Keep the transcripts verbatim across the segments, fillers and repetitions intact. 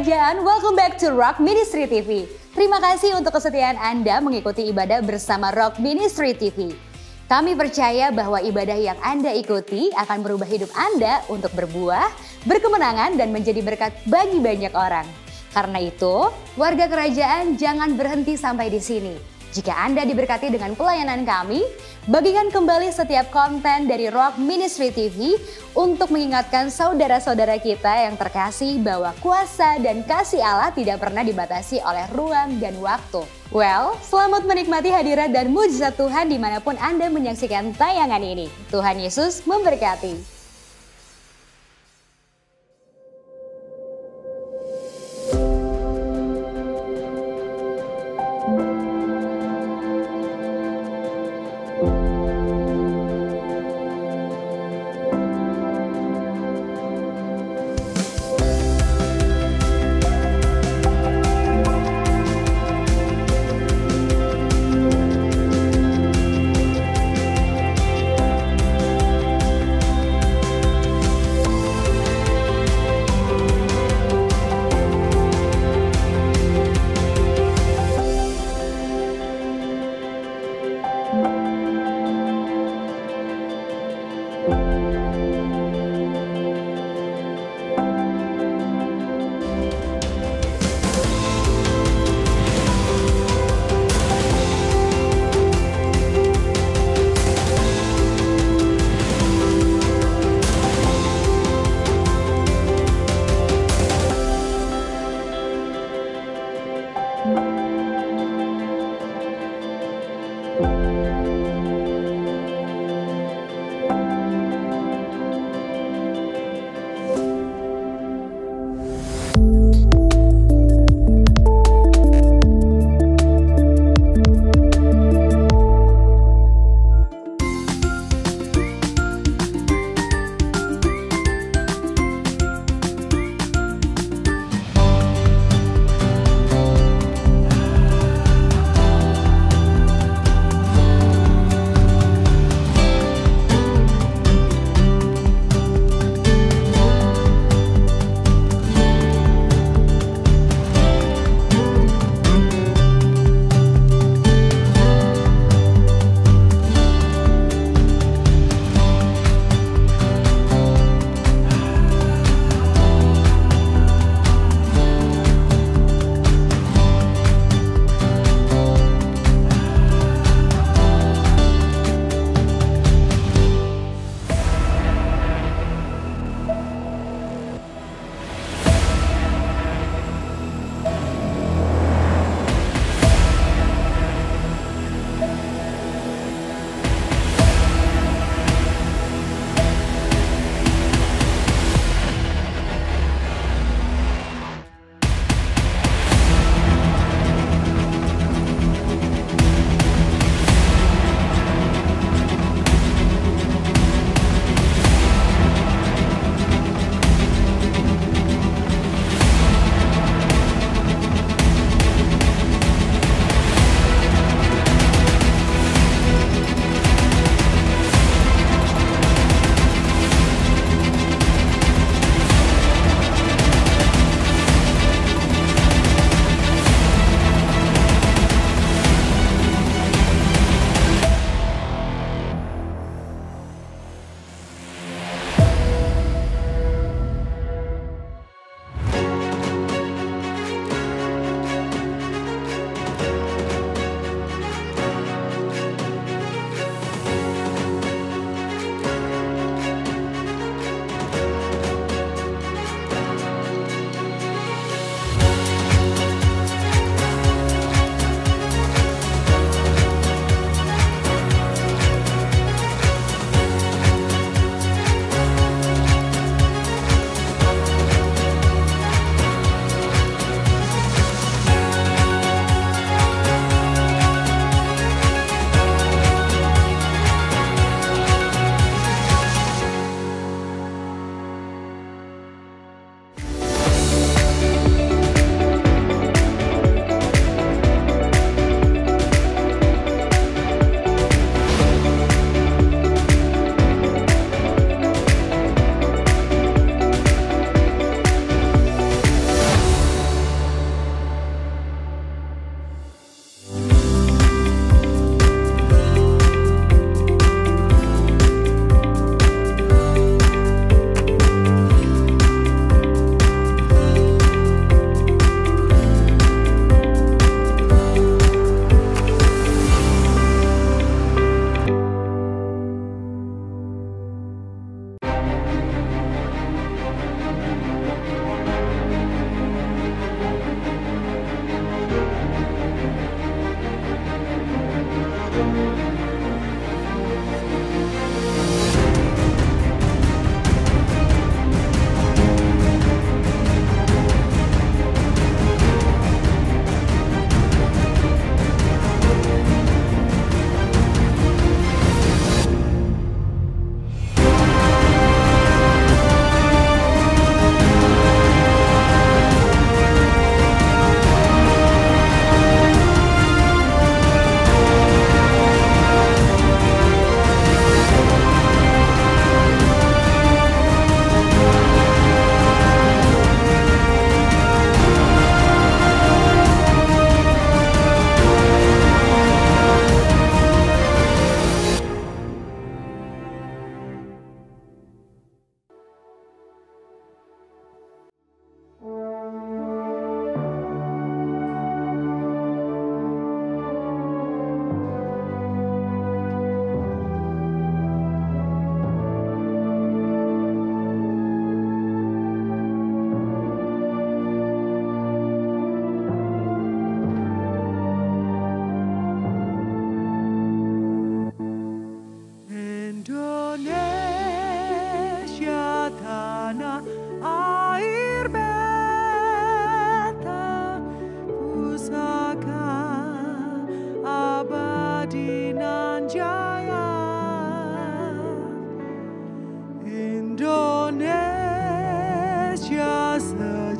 Kerajaan, welcome back to Rock Ministry T V. Terima kasih untuk kesetiaan Anda mengikuti ibadah bersama Rock Ministry T V. Kami percaya bahwa ibadah yang Anda ikuti akan merubah hidup Anda untuk berbuah, berkemenangan, dan menjadi berkat bagi banyak orang. Karena itu, warga kerajaan jangan berhenti sampai di sini. Jika Anda diberkati dengan pelayanan kami, bagikan kembali setiap konten dari Rock Ministry T V untuk mengingatkan saudara-saudara kita yang terkasih bahwa kuasa dan kasih Allah tidak pernah dibatasi oleh ruang dan waktu. Well, selamat menikmati hadirat dan mujizat Tuhan dimanapun Anda menyaksikan tayangan ini. Tuhan Yesus memberkati.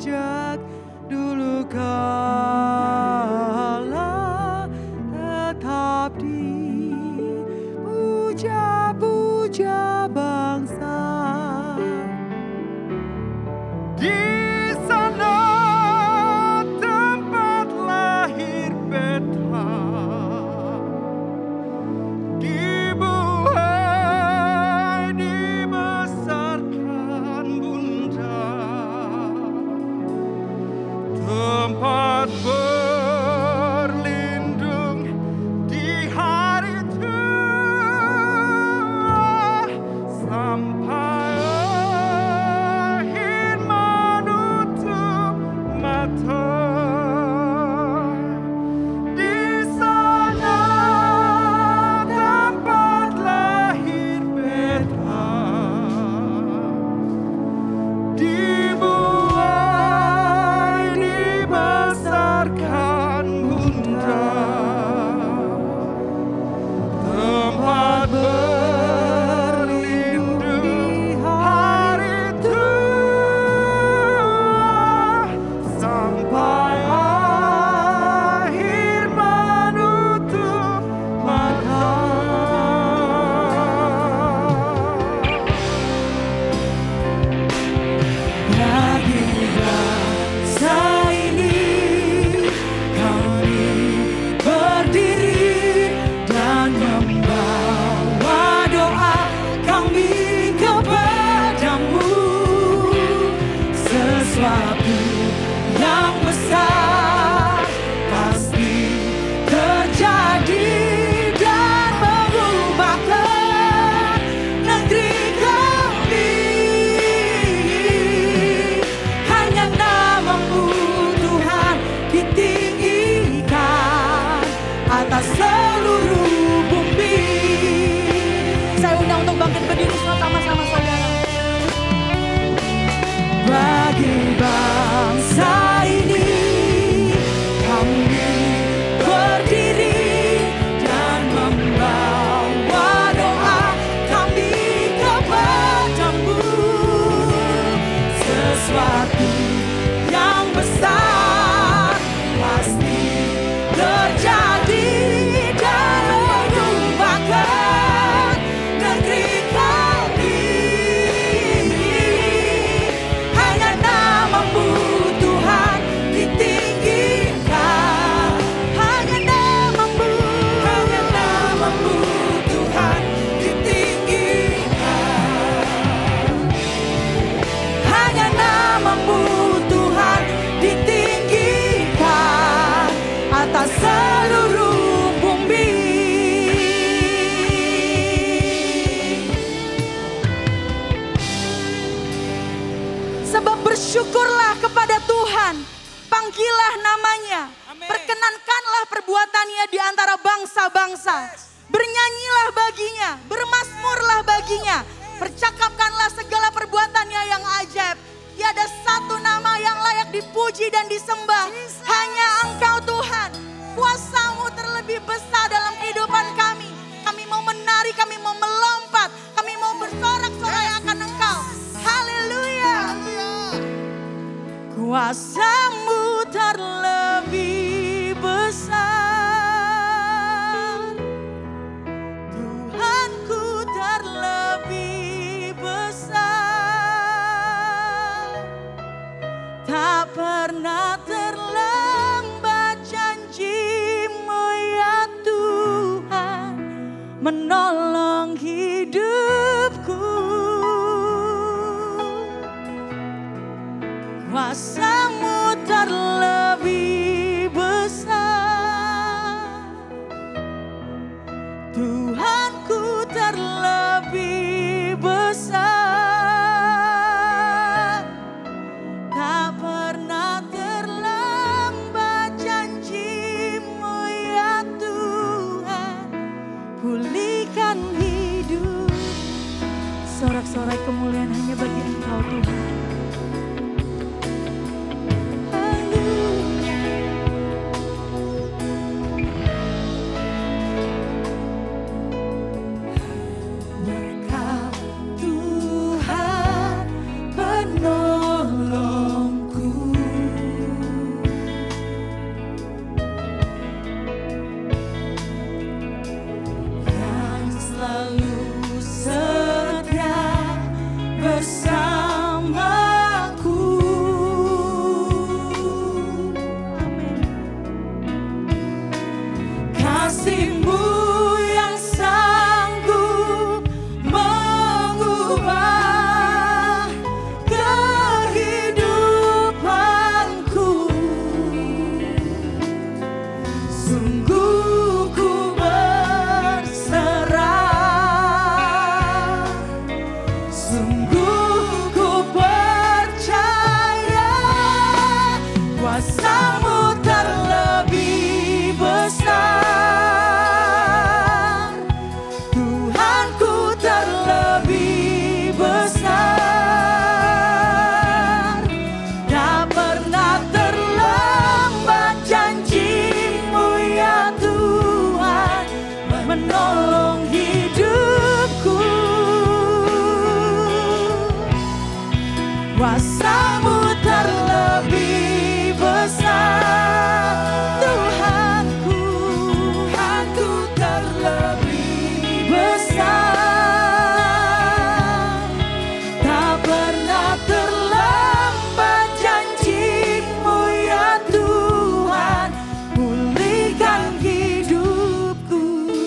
sejak dulu kala, tetap dipuja-puja bangsa. Di sana tempat lahir Beta, dibuai dibesarkan Bunda, tempat berlindung di hari tua, sampai akhir menutup mata. Di sana tempat lahir Beta, dibuai dibesarkan Bunda, tempat berlindung di hari tua, sampai akhir menutup mata. Bagi bangsa ini kami berdiri dan membawa doa kami kepadamu. Sesuatu yang besar pasti terjadi dan mengubahkan negeri kami. Hanya namamu Tuhan ditinggikan atas seluruh bumi. Saya undang untuk bangkit berdiri sama-sama saudara. Bagi bangsa ini kami berdiri dan membawa doa kami kepadamu. Sesuatu yang besar pasti terjadi dan mengubahkan negeri kami. Hanya namamu Tuhan ditinggikan. Hanya namamu, hanya namamu Tuhan ditinggikan. Hanya namamu Tuhan ditinggikan atas seluruh bumi. Sebab bersyukurlah kepada Tuhan, panggilah namanya, perkenankanlah perbuatannya di antara bangsa-bangsa. Bernyanyilah baginya, bermasmurlah baginya, percakapkanlah segala perbuatannya yang ajaib. Tiada satu nama yang layak dipuji dan disembah, hanya Engkau Tuhan. Kuasa-Mu terlebih besar dalam kehidupan kami. Kami mau menari, kami mau melompat, kami mau bersorak-sorai akan Engkau. Haleluya. Kuasa-Mu terlebih besar, Tuhanku terlebih besar. Tak pernah terlambat janji-Mu ya Tuhan, menolong hidupku. Kuasa-Mu terlebih besar, Tuhanku terlebih besar. Tak pernah terlambat janji-Mu ya Tuhan, pulihkan hidup. Sorak-sorai kemuliaan hanya bagi Engkau Tuhan. Tuhan penolongku. selalu setia bersamaku. Amin. Kasih-Mu yang sanggup mengubah kehidupanku. Sungguh ku berserah, sungguh ku percaya kuasa-Mu terlebih besar, Tuhanku terlebih besar. Tak pernah terlambat janji-Mu ya Tuhan menolong hidupku. Kuasa-Mu terlebih besar, Tuhanku, Tuhanku terlebih besar. Tak pernah terlambat janji-Mu ya Tuhan pulihkan hidupku.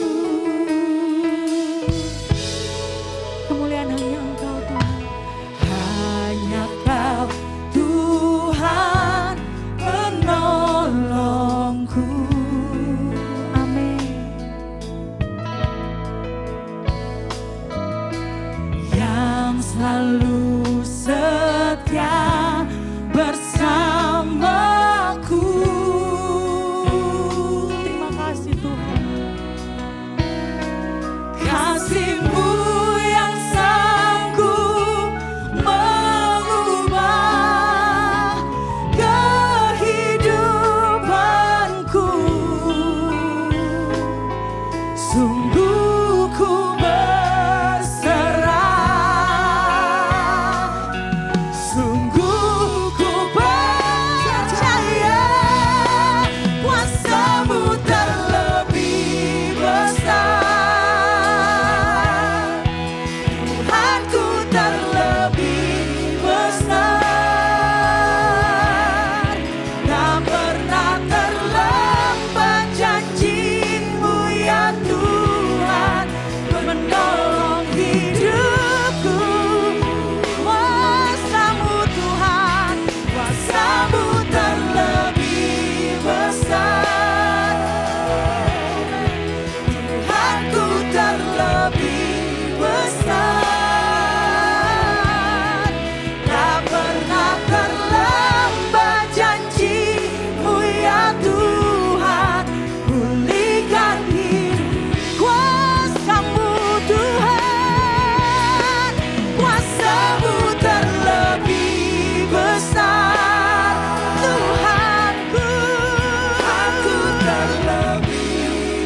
Kemuliaan hanya Engkau Tuhan, hanya Kau Tuhan menolongku. Amin. Yang selalu setia bersamaku. Terima kasih Tuhan. Kasih-Mu yang sanggup mengubah kehidupanku. Sungguh ku berserah, sungguh ku percaya kuasa-Mu terlebih besar, Tuhanku terlebih besar. Tak pernah terlambat janji-Mu ya Tuhan menolong hidupku. Kuasa-Mu Tuhan, kuasa-Mu terlebih besar, Tuhanku terlebih besar. Tak pernah terlambat janji-Mu ya Tuhan pulihkan hidup. Kuasa-Mu Tuhan, kuasa-Mu terlebih besar, Tuhanku, aku terlebih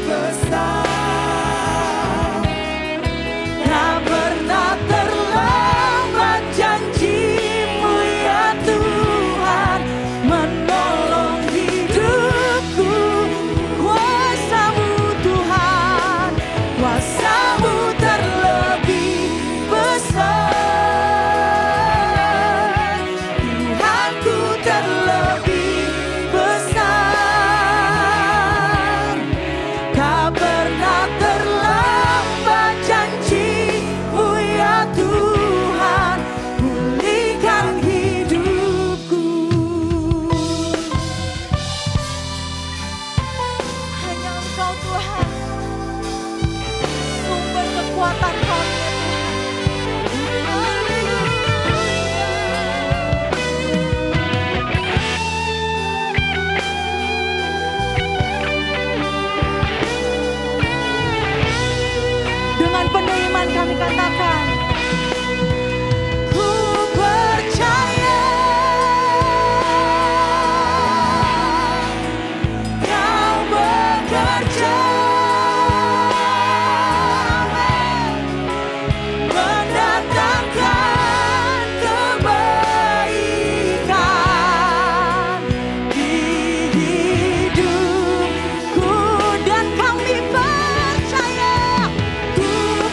besar. Tak pernah terlambat janji-Mu ya Tuhan menolong hidupku. Kuasa-Mu Tuhan, kuasa-Mu terlebih besar, Tuhanku terlebih besar. Tak pernah terlambat janji-Mu ya Tuhan pulihkan hidupku. Hanya Engkau Tuhan, sumber kekuatan kami ya Tuhan. Dengan penuh iman kami katakan, ku percaya Kau bekerja mendatangkan kebaikan di hidupku. Dan kami percaya Tuhan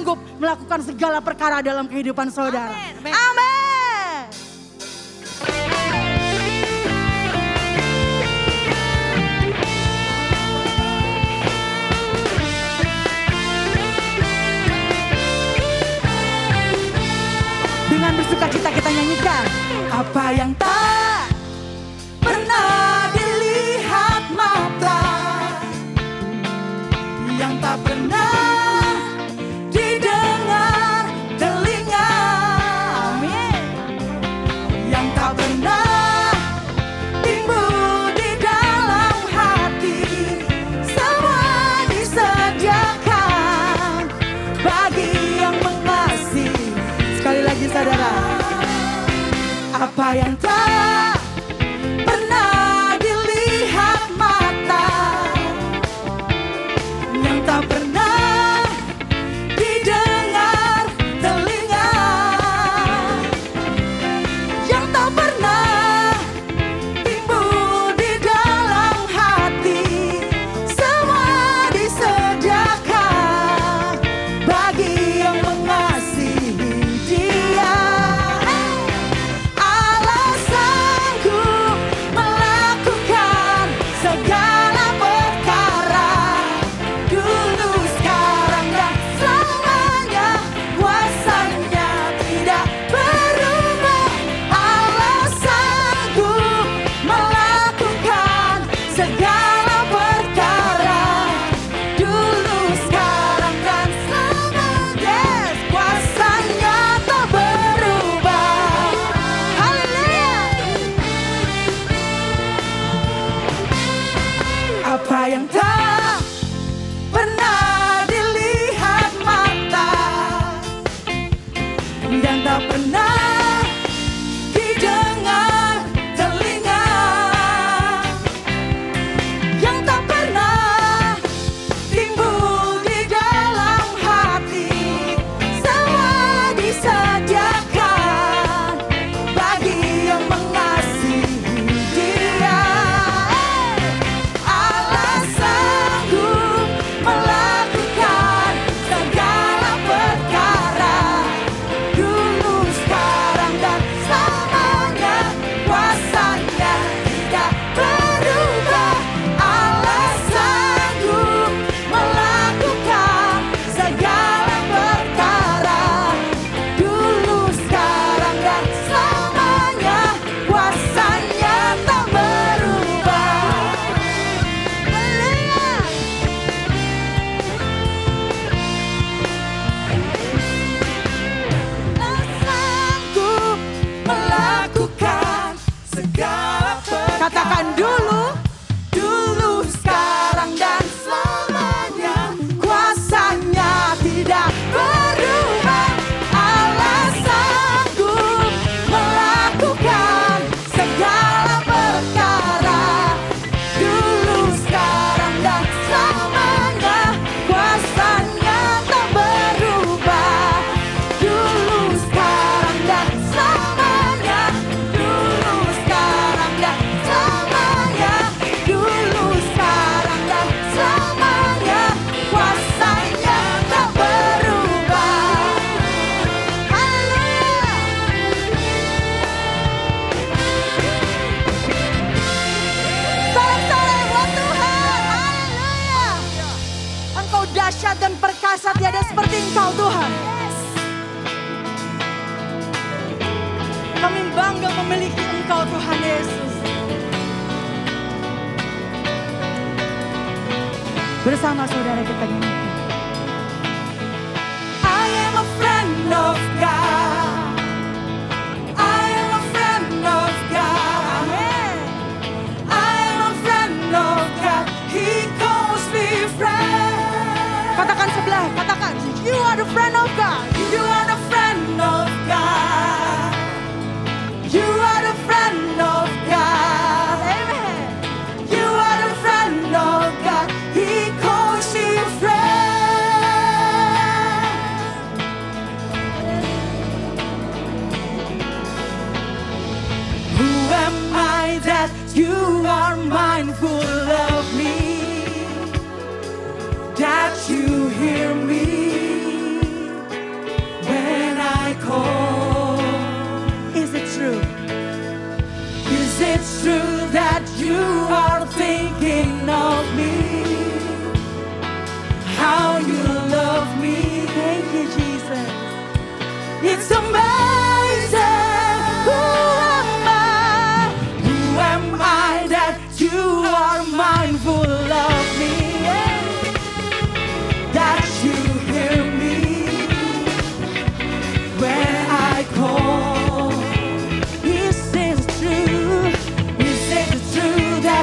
sanggup melakukan segala perkara dalam kehidupan saudara. Amin. Amin. Dengan bersuka cita kita nyanyikan. Apa yang tak pernah dilihat mata, yang tak pernah didengar telinga, amin, yang tak pernah timbul di dalam hati, semua disediakan bagi yang mengasihi. Sekali lagi saudara, apa yang tak pernah dilihat mata, yang tak pernah didengar telinga, yang tak pernah timbul di dalam hati, semua disediakan bagi yang mengasihi Dia. Allah sanggup melakukan segala perkara, dulu, sekarang, dan selamanya. Kuasanya tidak berubah. Allah sanggup melakukan segala perkara, dulu, sekarang, dan selamanya. Kuasanya tak berubah. Haleluya. Apa yang tak pernah dilihat mata, dan tak pernah didengar telinga, yang tak pernah timbul di dalam hati, semua disediakan bagi yang mengasihi Dia. Allah sanggup melakukan segala perkara, dulu, sekarang, dan selamanya. Kuasanya tidak berubah. Allah sanggup melakukan segala perkara, dulu, sekarang, dan selamanya. Kuasanya tak berubah. Haleluya. Allah sanggup melakukan segala perkara. Katakan dulu, dulu, sekarang, dan selamanya. Kuasanya tidak berubah. Allah sanggup melakukan segala perkara, dulu, sekarang, dan selamanya. Kuasanya tak berubah. Dulu, sekarang, dan selamanya. Dulu, sekarang, dan selamanya. Dulu, sekarang, dan selamanya. Kuasanya tak berubah. Haleluya. Salam-salam buat Tuhan. Haleluya. Engkau dahsyat dan perkasa, tiada seperti Engkau Tuhan. Kami bangga memiliki Engkau Tuhan Yesus. Bersama saudara kita nyanyikan. I am a friend of God. I am a friend of God. I am a friend of God. He calls me friend. Katakan sebelah, katakan. You are the friend of God. You are the friend of God. You are the friend of God. Amen. You are the friend of God. He calls you friend. Who am I that you are mindful of me? That you hear me you are thinking of me. How you love me. Thank you, Jesus. It's amazing. Who am I? Who am I that you are mindful of me? That you hear me when I call. He says it's true. He says it's true that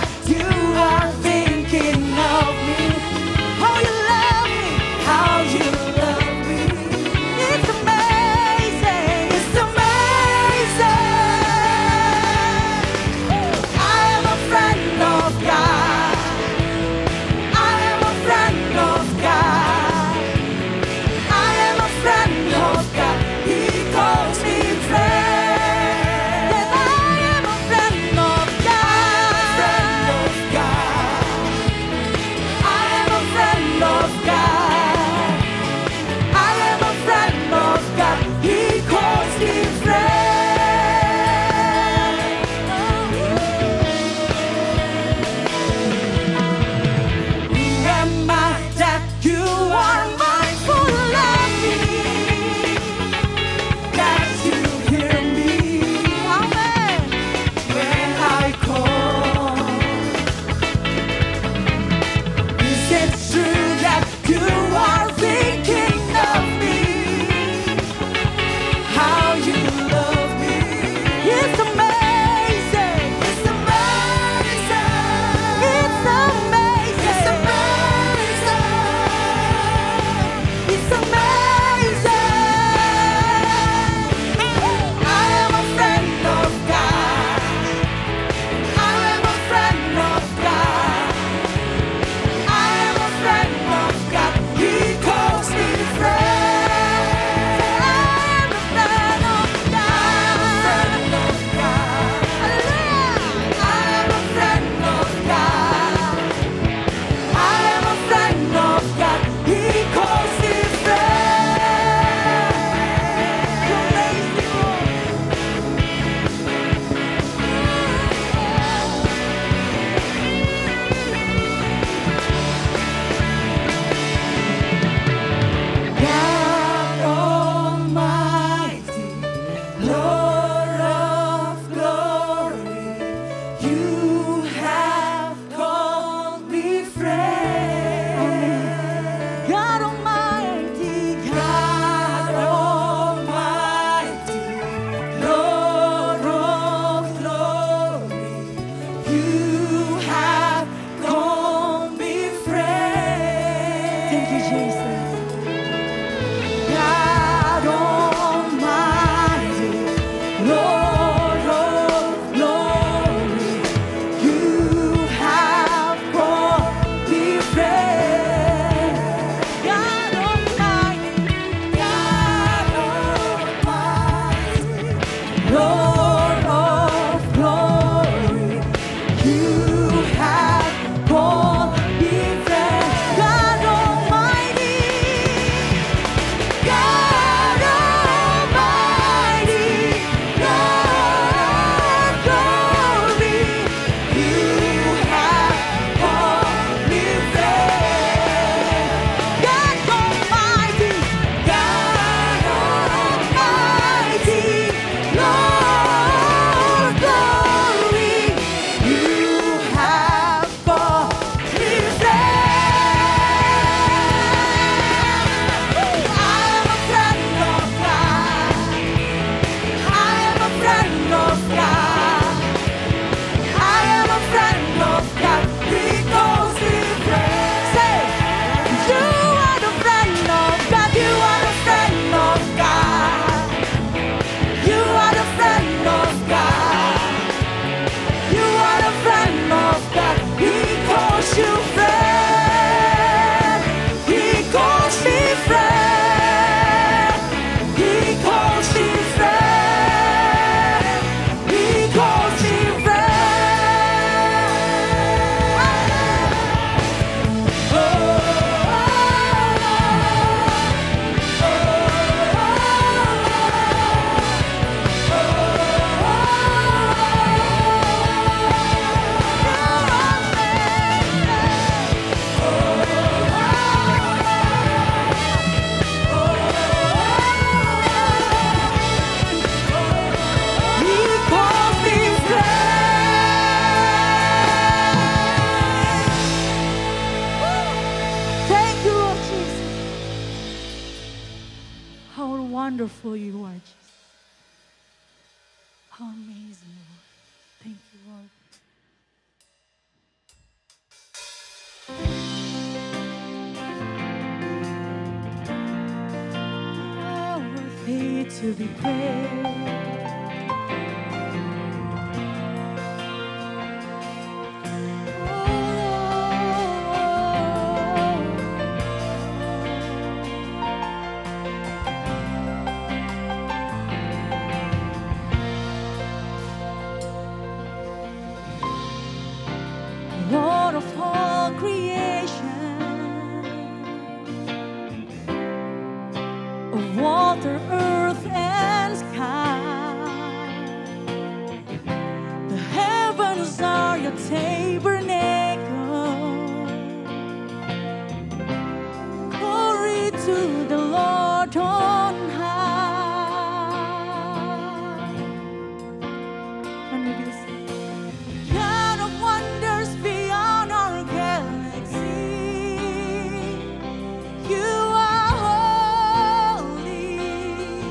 How wonderful you are, Jesus. How amazing, Lord. Thank you, Lord. Oh, worthy to be praised. Lord of all creation, of water, earth, and sky, the heavens are your tabernacle. Glory to the Lord on high. And it is God of wonders beyond our galaxy. You are holy.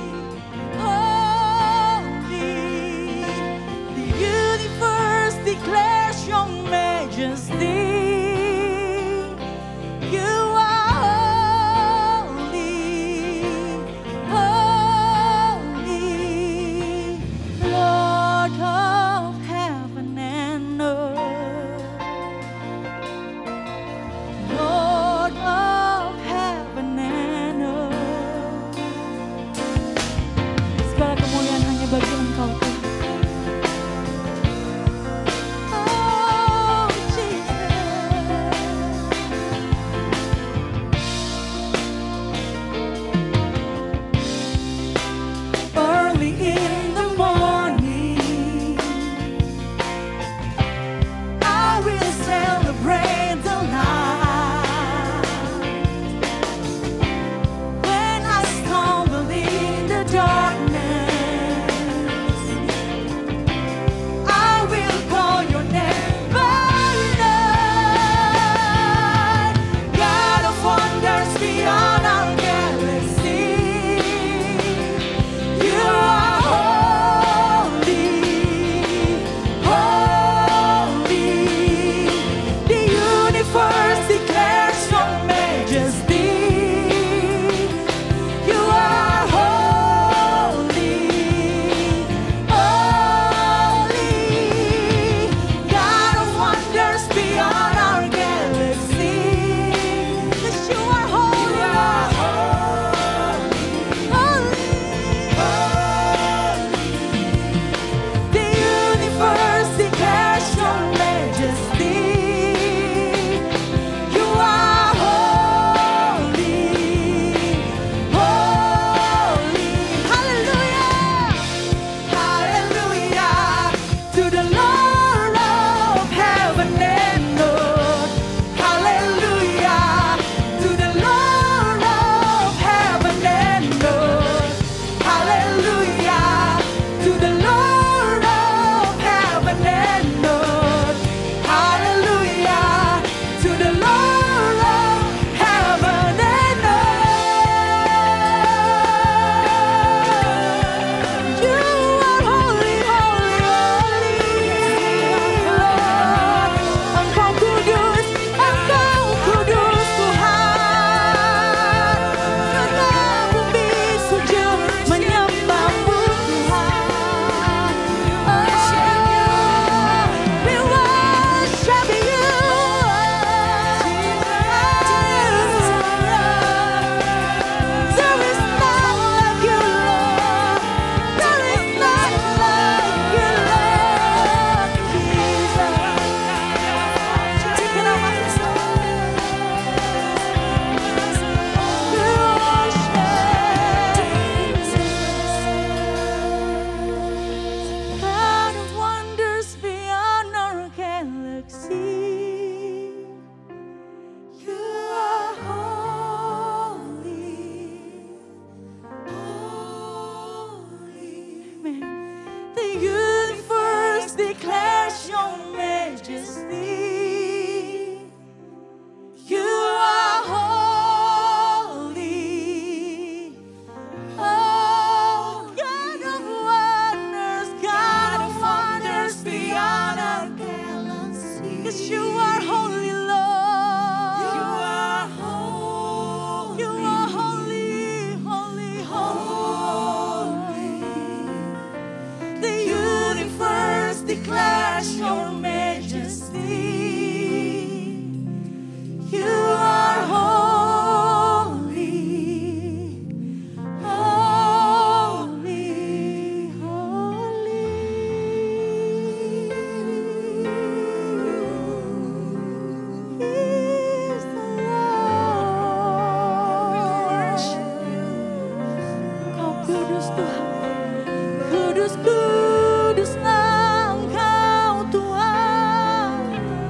Kudus Tuhan, kudus, kudus Engkau Tuhan,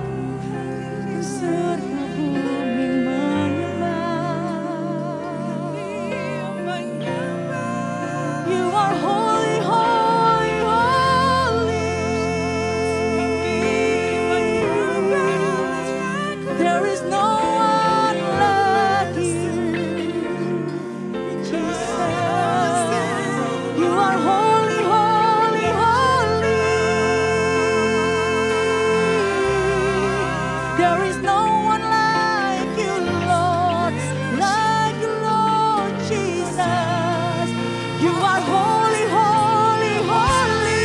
serta bumi menyembah. You are holy, holy, holy. There is no one like you, Jesus. You are holy, holy, holy. There is no one like you, Lord, like you, Lord Jesus. You are holy, holy, holy.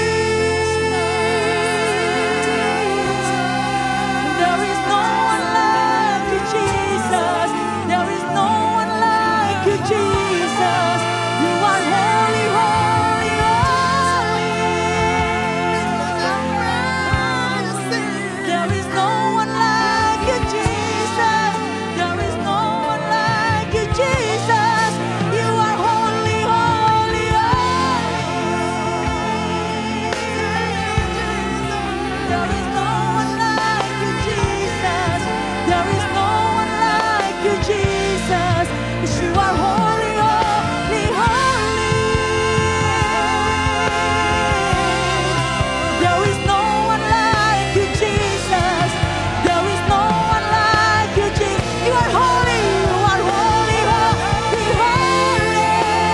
There is no one like you, Jesus. There is no one like you, Jesus. You are holy, holy, holy. There is no one like you, Jesus. There is no one like you, Jesus. You are holy, holy, holy. There is no one like you, Jesus. There is no one like you, Jesus. 'Cause you are holy, holy, holy. There is no one like you, Jesus. There is no one like you, Jesus. You are holy, you are holy, holy, holy.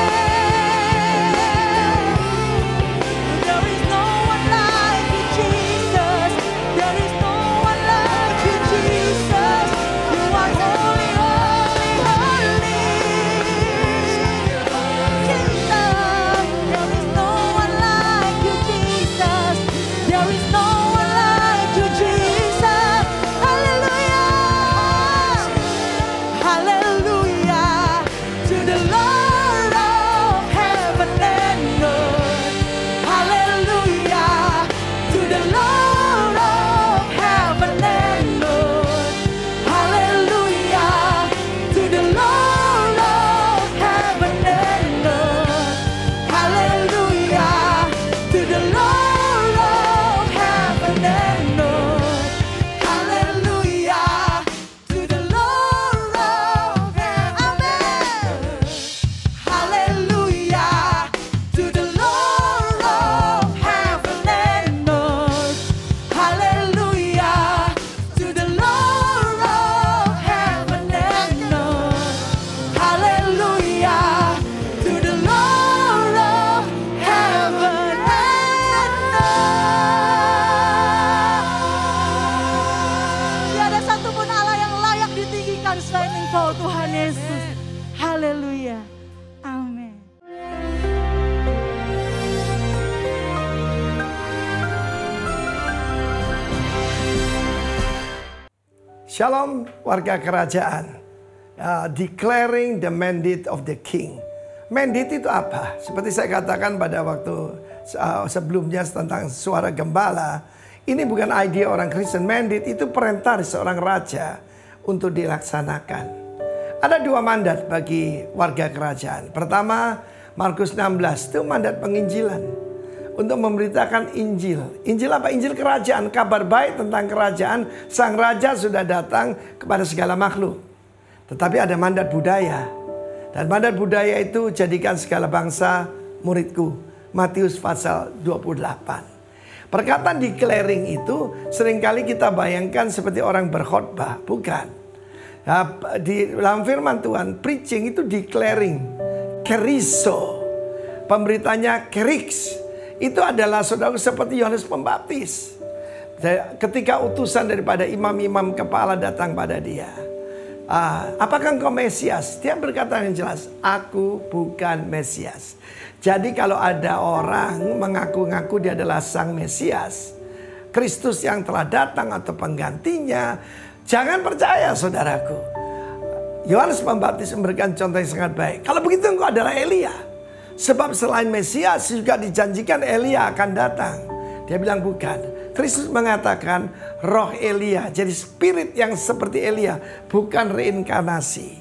There is no one like you, Jesus. There is no one like you, Jesus. You are holy, holy, holy. Jesus, there is no one like you, Jesus. There is no one like you, Jesus. Hallelujah. Hallelujah to the Lord of heaven and earth. Hallelujah to the Lord of heaven and earth. Hallelujah to the Lord of heaven and earth. Hallelujah to the Lord of heaven and earth. Hallelujah to the Lord of heaven. Hallelujah to the Lord of heaven and earth. Hallelujah to the Lord of heaven and earth. Hallelujah to the Lord of heaven and earth. Tiada satupun Allah yang layak ditinggikan selain Engkau, Tuhan Yesus. Haleluya. Amin. Shalom warga kerajaan. Uh, declaring the mandate of the king. Mandate itu apa? Seperti saya katakan pada waktu uh, sebelumnya tentang suara gembala. Ini bukan ide orang Kristen. Mandate itu perintah seorang raja untuk dilaksanakan. Ada dua mandat bagi warga kerajaan. Pertama, Markus enam belas itu mandat penginjilan. Untuk memberitakan Injil. Injil apa? Injil kerajaan. Kabar baik tentang kerajaan. Sang raja sudah datang kepada segala makhluk. Tetapi ada mandat budaya. Dan mandat budaya itu jadikan segala bangsa muridku. Matius pasal dua puluh delapan. Perkataan declaring itu seringkali kita bayangkan seperti orang berkhotbah. Bukan. Nah, di dalam firman Tuhan, preaching itu declaring. Keriso. Pemberitanya kerix. Itu adalah saudara seperti Yohanes Pembaptis. Ketika utusan daripada imam-imam kepala datang pada dia. Ah, apakah engkau Mesias? Dia berkata yang jelas, aku bukan Mesias. Jadi kalau ada orang mengaku-ngaku dia adalah sang Mesias, Kristus yang telah datang atau penggantinya, jangan percaya saudaraku. Yohanes Pembaptis memberikan contoh yang sangat baik. Kalau begitu engkau adalah Elia. Sebab selain Mesias juga dijanjikan Elia akan datang. Dia bilang bukan. Kristus mengatakan roh Elia. Jadi spirit yang seperti Elia. Bukan reinkarnasi.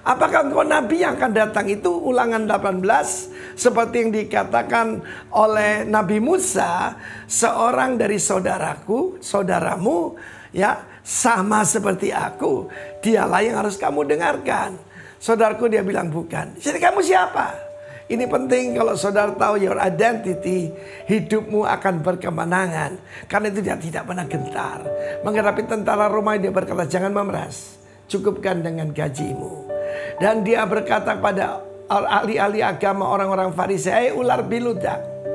Apakah engkau nabi yang akan datang? Itu Ulangan delapan belas. Seperti yang dikatakan oleh Nabi Musa, seorang dari saudaraku, saudaramu, ya, sama seperti aku. Dialah yang harus kamu dengarkan. Saudaraku, dia bilang bukan. Jadi kamu siapa? Ini penting kalau saudara tahu your identity, hidupmu akan berkemenangan. Karena itu dia tidak pernah gentar. Menghadapi tentara Romawi dia berkata, jangan memeras, cukupkan dengan gajimu. Dan dia berkata pada ahli-ahli agama, orang-orang Farisi, ular biludak,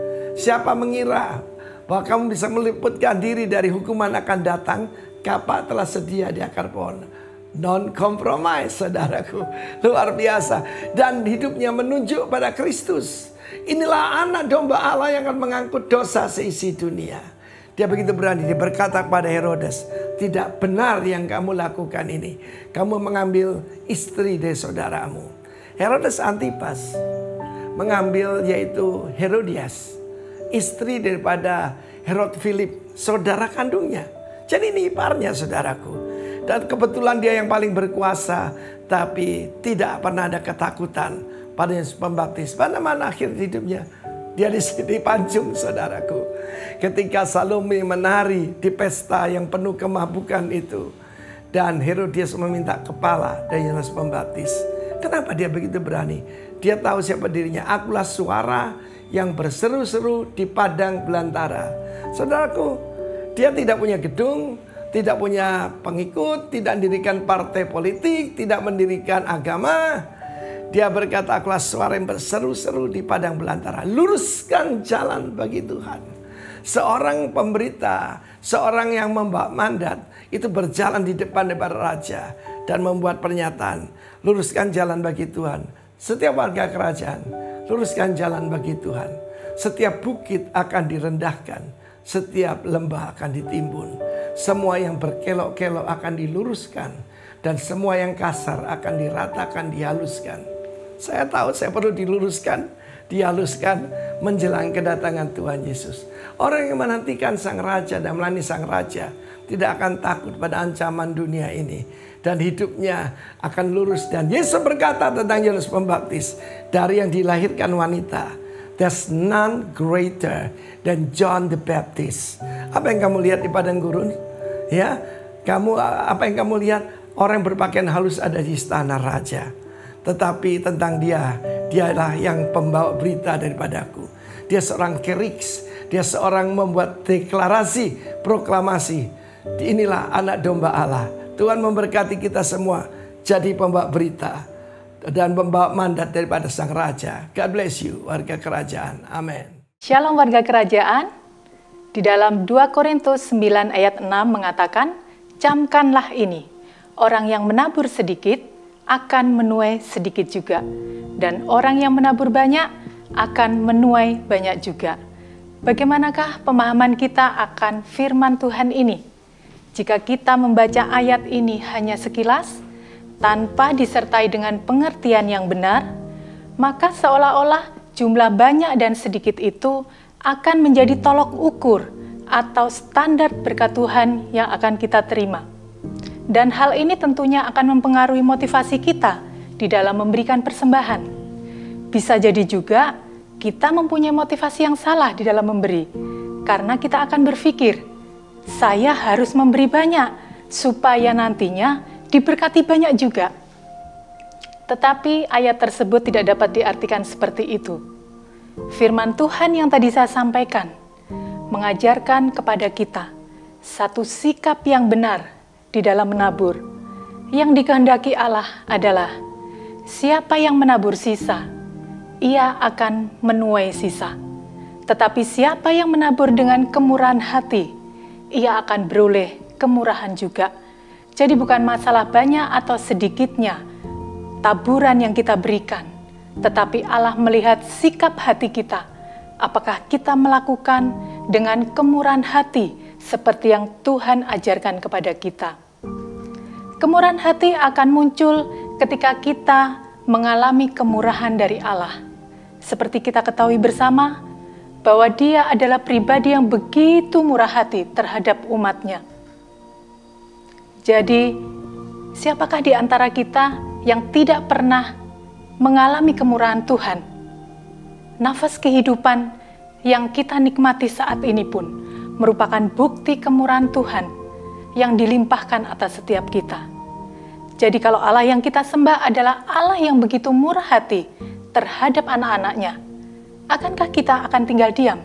siapa mengira bahwa kamu bisa meliputkan diri dari hukuman akan datang? Kapak telah sedia di akar pohon. Non-compromise, saudaraku. Luar biasa. Dan hidupnya menunjuk pada Kristus. Inilah anak domba Allah yang akan mengangkut dosa seisi dunia. Dia begitu berani. Dia berkata kepada Herodes, tidak benar yang kamu lakukan ini. Kamu mengambil istri dari saudaramu. Herodes Antipas mengambil yaitu Herodias, istri daripada Herod Philip, saudara kandungnya. Jadi ini iparnya, saudaraku. Dan kebetulan dia yang paling berkuasa. Tapi tidak pernah ada ketakutan pada Yesus Pembaptis. Pada mana akhir hidupnya? Dia dipancung, saudaraku. Ketika Salome menari di pesta yang penuh kemabukan itu. Dan Herodias meminta kepala dari Yohanes Pembaptis. Kenapa dia begitu berani? Dia tahu siapa dirinya. Akulah suara yang berseru-seru di padang belantara. Saudaraku, dia tidak punya gedung, tidak punya pengikut, tidak mendirikan partai politik, tidak mendirikan agama. Dia berkata, akulah suara yang berseru-seru di padang belantara. Luruskan jalan bagi Tuhan. Seorang pemberita, seorang yang membawa mandat, itu berjalan di depan daripada raja. Dan membuat pernyataan, luruskan jalan bagi Tuhan. Setiap warga kerajaan, luruskan jalan bagi Tuhan. Setiap bukit akan direndahkan. Setiap lembah akan ditimbun. Semua yang berkelok-kelok akan diluruskan. Dan semua yang kasar akan diratakan, dihaluskan. Saya tahu saya perlu diluruskan, dihaluskan menjelang kedatangan Tuhan Yesus. Orang yang menantikan Sang Raja dan melayani Sang Raja tidak akan takut pada ancaman dunia ini. Dan hidupnya akan lurus. Dan Yesus berkata tentang Yohanes Pembaptis, dari yang dilahirkan wanita, there's none greater than John the Baptist. Apa yang kamu lihat di padang gurun? Ya, kamu apa yang kamu lihat? Orang yang berpakaian halus ada di istana raja. Tetapi tentang dia, dialah yang pembawa berita daripadaku. Dia seorang keriks, dia seorang membuat deklarasi, proklamasi. Inilah anak domba Allah. Tuhan memberkati kita semua jadi pembawa berita dan membawa mandat daripada Sang Raja. God bless you, warga kerajaan. Amin. Shalom warga kerajaan. Di dalam dua Korintus sembilan ayat enam mengatakan, camkanlah ini, orang yang menabur sedikit akan menuai sedikit juga. Dan orang yang menabur banyak akan menuai banyak juga. Bagaimanakah pemahaman kita akan firman Tuhan ini? Jika kita membaca ayat ini hanya sekilas, tanpa disertai dengan pengertian yang benar, maka seolah-olah jumlah banyak dan sedikit itu akan menjadi tolok ukur atau standar berkat Tuhan yang akan kita terima. Dan hal ini tentunya akan mempengaruhi motivasi kita di dalam memberikan persembahan. Bisa jadi juga kita mempunyai motivasi yang salah di dalam memberi, karena kita akan berpikir, saya harus memberi banyak supaya nantinya diberkati banyak juga. Tetapi ayat tersebut tidak dapat diartikan seperti itu. Firman Tuhan yang tadi saya sampaikan mengajarkan kepada kita satu sikap yang benar di dalam menabur. Yang dikehendaki Allah adalah siapa yang menabur sisa, ia akan menuai sisa. Tetapi siapa yang menabur dengan kemurahan hati, ia akan beroleh kemurahan juga. Jadi bukan masalah banyak atau sedikitnya taburan yang kita berikan, tetapi Allah melihat sikap hati kita. Apakah kita melakukan dengan kemurahan hati seperti yang Tuhan ajarkan kepada kita. Kemurahan hati akan muncul ketika kita mengalami kemurahan dari Allah. Seperti kita ketahui bersama bahwa Dia adalah pribadi yang begitu murah hati terhadap umatnya. Jadi, siapakah di antara kita yang tidak pernah mengalami kemurahan Tuhan, nafas kehidupan yang kita nikmati saat ini pun merupakan bukti kemurahan Tuhan yang dilimpahkan atas setiap kita. Jadi kalau Allah yang kita sembah adalah Allah yang begitu murah hati terhadap anak-anaknya, akankah kita akan tinggal diam?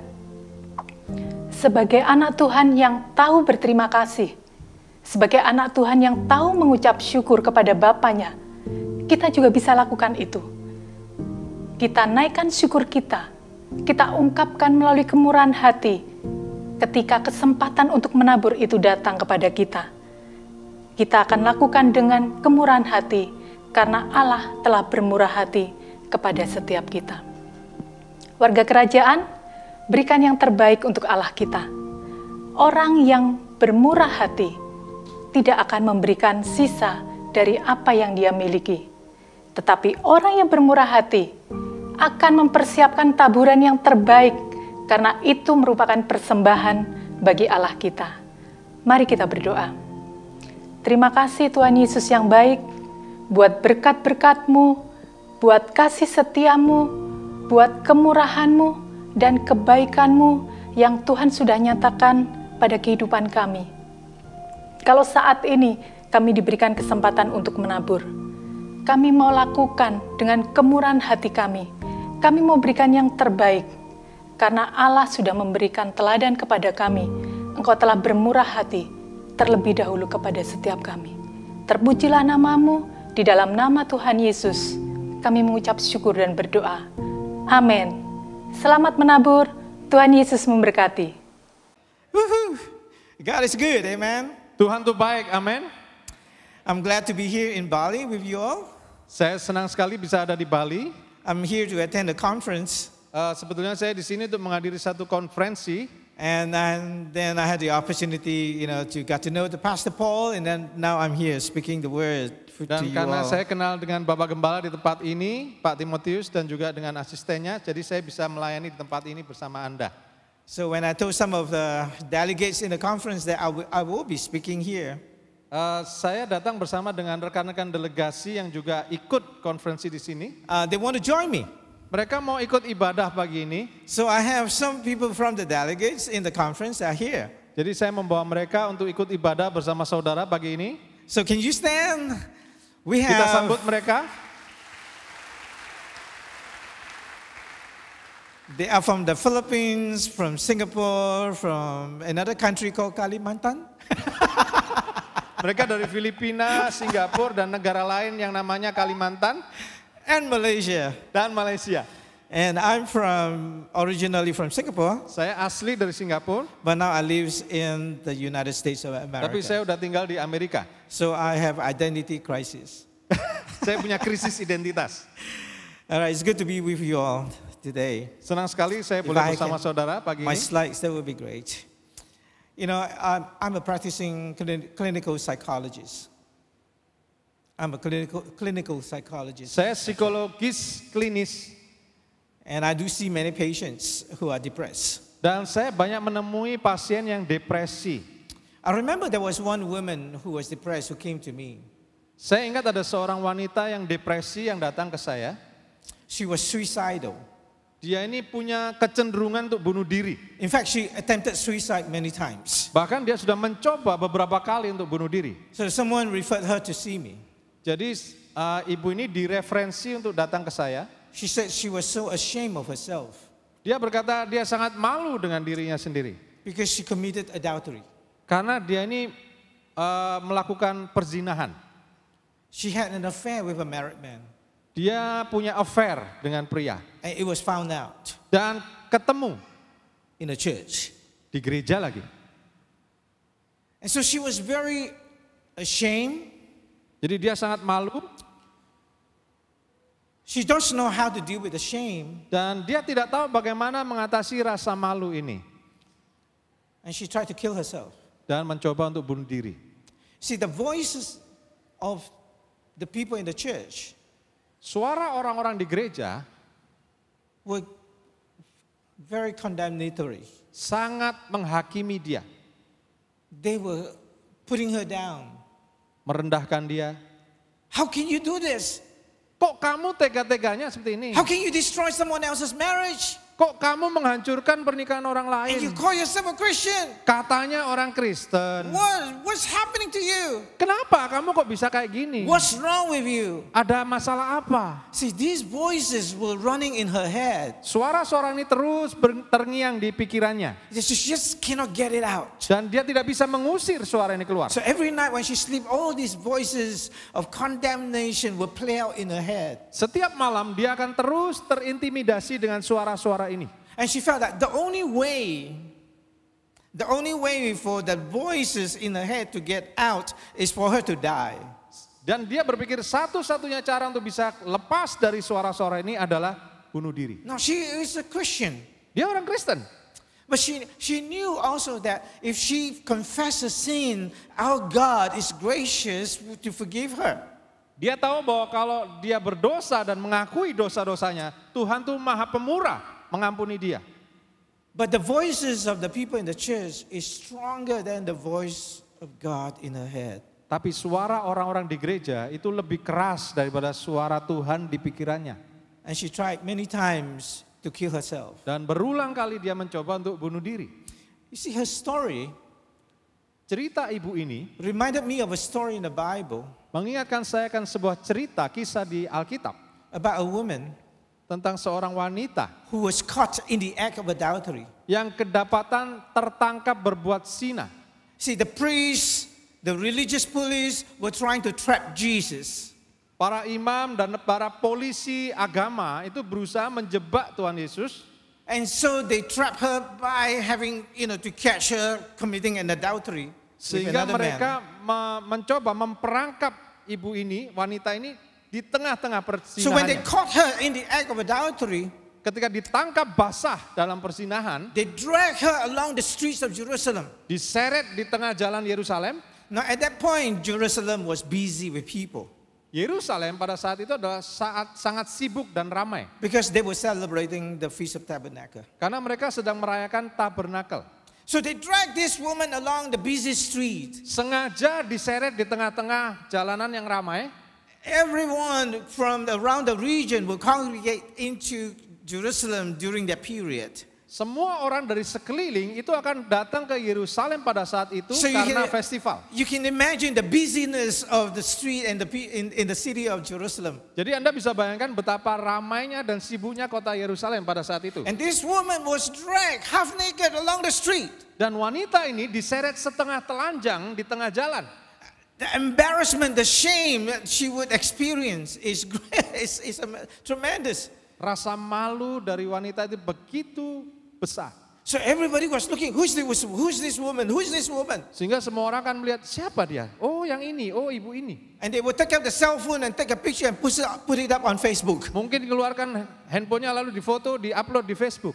Sebagai anak Tuhan yang tahu berterima kasih, sebagai anak Tuhan yang tahu mengucap syukur kepada Bapanya, kita juga bisa lakukan itu. Kita naikkan syukur kita, kita ungkapkan melalui kemurahan hati ketika kesempatan untuk menabur itu datang kepada kita. Kita akan lakukan dengan kemurahan hati karena Allah telah bermurah hati kepada setiap kita. Warga kerajaan, berikan yang terbaik untuk Allah kita. Orang yang bermurah hati tidak akan memberikan sisa dari apa yang dia miliki. Tetapi orang yang bermurah hati akan mempersiapkan taburan yang terbaik karena itu merupakan persembahan bagi Allah kita. Mari kita berdoa. Terima kasih Tuhan Yesus yang baik, buat berkat-berkat-Mu, buat kasih setia-Mu, buat kemurahan-Mu dan kebaikan-Mu yang Tuhan sudah nyatakan pada kehidupan kami. Kalau saat ini kami diberikan kesempatan untuk menabur, kami mau lakukan dengan kemurahan hati kami. Kami mau berikan yang terbaik, karena Allah sudah memberikan teladan kepada kami. Engkau telah bermurah hati terlebih dahulu kepada setiap kami. Terpujilah nama-Mu, di dalam nama Tuhan Yesus, kami mengucap syukur dan berdoa. Amin. Selamat menabur, Tuhan Yesus memberkati. Woohoo! God is good, amen. Tuhan itu baik, amin. I'm glad to be here in Bali with you all. Saya senang sekali bisa ada di Bali. I'm here to attend a conference. Uh, sebetulnya saya di sini untuk menghadiri satu konferensi. And, and then I had the opportunity, you know, to get to know the Pastor Paul, and then now I'm here speaking the word for, to Dan you karena all. saya kenal dengan Bapak Gembala di tempat ini, Pak Timotius, dan juga dengan asistennya, jadi saya bisa melayani di tempat ini bersama Anda. So when I told some of the delegates in the conference that I will, I will be speaking here, Uh, saya datang bersama dengan rekan-rekan delegasi yang juga ikut konferensi di sini. uh, they want to join me. Mereka mau ikut ibadah pagi ini. So I have some people from the delegates in the conference that are here. Jadi saya membawa mereka untuk ikut ibadah bersama saudara pagi ini. So can you stand? We Kita have sambut mereka. They are from the Philippines, from Singapore, from another country called Kalimantan. Mereka dari Filipina, Singapura, dan negara lain yang namanya Kalimantan. And Malaysia. Dan Malaysia. And I'm from, originally from Singapore, Saya asli dari Singapura, but now I live in the United States of America. tapi saya udah tinggal di Amerika. So I have identity crisis. Saya punya krisis identitas. All right, it's good to be with you all today. Senang sekali saya If boleh I bersama can- saudara pagi My ini. slides, that would be great. You know, I'm, I'm a practicing clin- clinical psychologist. I'm a clinical, clinical psychologist. Saya psikologis klinis And I do see many patients who are depressed. dan saya banyak menemui pasien yang depresi. I remember there was one woman who was depressed who came to me. Saya ingat ada seorang wanita yang depresi yang datang ke saya. She was suicidal. Dia ini punya kecenderungan untuk bunuh diri. In fact, she attempted suicide many times. Bahkan dia sudah mencoba beberapa kali untuk bunuh diri. So someone referred her to see me. Jadi uh, ibu ini direferensi untuk datang ke saya. She said she was so ashamed of herself Dia berkata dia sangat malu dengan dirinya sendiri. because she committed adultery. Karena dia ini uh, melakukan perzinahan. She had an affair with a married man, Dia punya affair dengan pria. and it was found out Dan ketemu in a church. di gereja lagi. And so she was very ashamed. Jadi dia sangat malu She doesn't know how to deal with the shame, dan dia tidak tahu bagaimana mengatasi rasa malu ini. and she tried to kill herself. Dan mencoba untuk bunuh diri. See, the voices of the people in the church Suara orang-orang di gereja were very condemnatory. sangat menghakimi dia. They were putting her down. Merendahkan dia. How can you do this? Kok kamu tega-teganya seperti ini? How can you destroy someone else's marriage? Kok kamu menghancurkan pernikahan orang And you lain? call yourself a Christian? Katanya orang Kristen. What? What's happening to you? Kenapa kamu kok bisa kayak gini? What's wrong with you? Ada masalah apa? See, these voices were running in her head. Suara-suara ini terus ber- terngiang di pikirannya. She just cannot get it out. Dan dia tidak bisa mengusir suara ini keluar. So every night when she sleep, all these voices of condemnation will play out in her head. Setiap malam dia akan terus terintimidasi dengan suara-suara ini. And she felt that the only way, the only way for the voices in her head to get out is for her to die. Dan dia berpikir satu-satunya cara untuk bisa lepas dari suara-suara ini adalah bunuh diri. Now she is a Christian. Dia orang Kristen. But she, she knew also that if she confessed a sin, our God is gracious to forgive her. Dia tahu bahwa kalau dia berdosa dan mengakui dosa-dosanya, Tuhan tuh maha pemurah mengampuni dia. But the voices of the people in the church is stronger than the voice of God in her head. Tapi suara orang-orang di gereja itu lebih keras daripada suara Tuhan di pikirannya. And she tried many times to kill herself. Dan berulang kali dia mencoba untuk bunuh diri. You see, her story Cerita ibu ini reminded me of a story in the Bible mengingatkan saya akan sebuah cerita kisah di Alkitab about a woman tentang seorang wanita who was caught in the act of adultery. yang kedapatan tertangkap berbuat zina. See, the priests, the religious police were trying to trap Jesus. Para imam dan para polisi agama itu berusaha menjebak Tuhan Yesus. And so they trap her by having, you know, to catch her committing an adultery with Sehingga another mereka man. me- mencoba memperangkap ibu ini, wanita ini di tengah-tengah So when they persinahannya. caught her in the act of adultery, Ketika ditangkap basah dalam persinahan, they dragged her along the streets of Jerusalem. diseret di tengah jalan Yerusalem. Now at that point, Jerusalem was busy with people Yerusalem pada saat itu adalah saat sangat sibuk dan ramai. because they were celebrating the Feast of Tabernacle. Karena mereka sedang merayakan tabernakel. So they dragged this woman along the busy street. Sengaja diseret di tengah-tengah jalanan yang ramai. Everyone from around the region will congregate into Jerusalem during that period. Semua orang dari sekeliling itu akan datang ke Yerusalem pada saat itu So you karena can- festival. You can imagine the busyness of the street and the pe- in, in the city of Jerusalem. Jadi Anda bisa bayangkan betapa ramainya dan sibuknya kota Yerusalem pada saat itu. And this woman was dragged half naked along the street. Dan wanita ini diseret setengah telanjang di tengah jalan. The embarrassment, the shame that she would experience is great, is, is um, tremendous. Rasa malu dari wanita itu begitu besar. So everybody was looking, who's this, who's this woman? Who's this woman? Sehingga semua orang akan melihat siapa dia. Oh yang ini, oh ibu ini. And they would take out the cell phone and take a picture and put it, put it up on Facebook. Mungkin keluarkan handphonenya lalu difoto, di-upload di Facebook.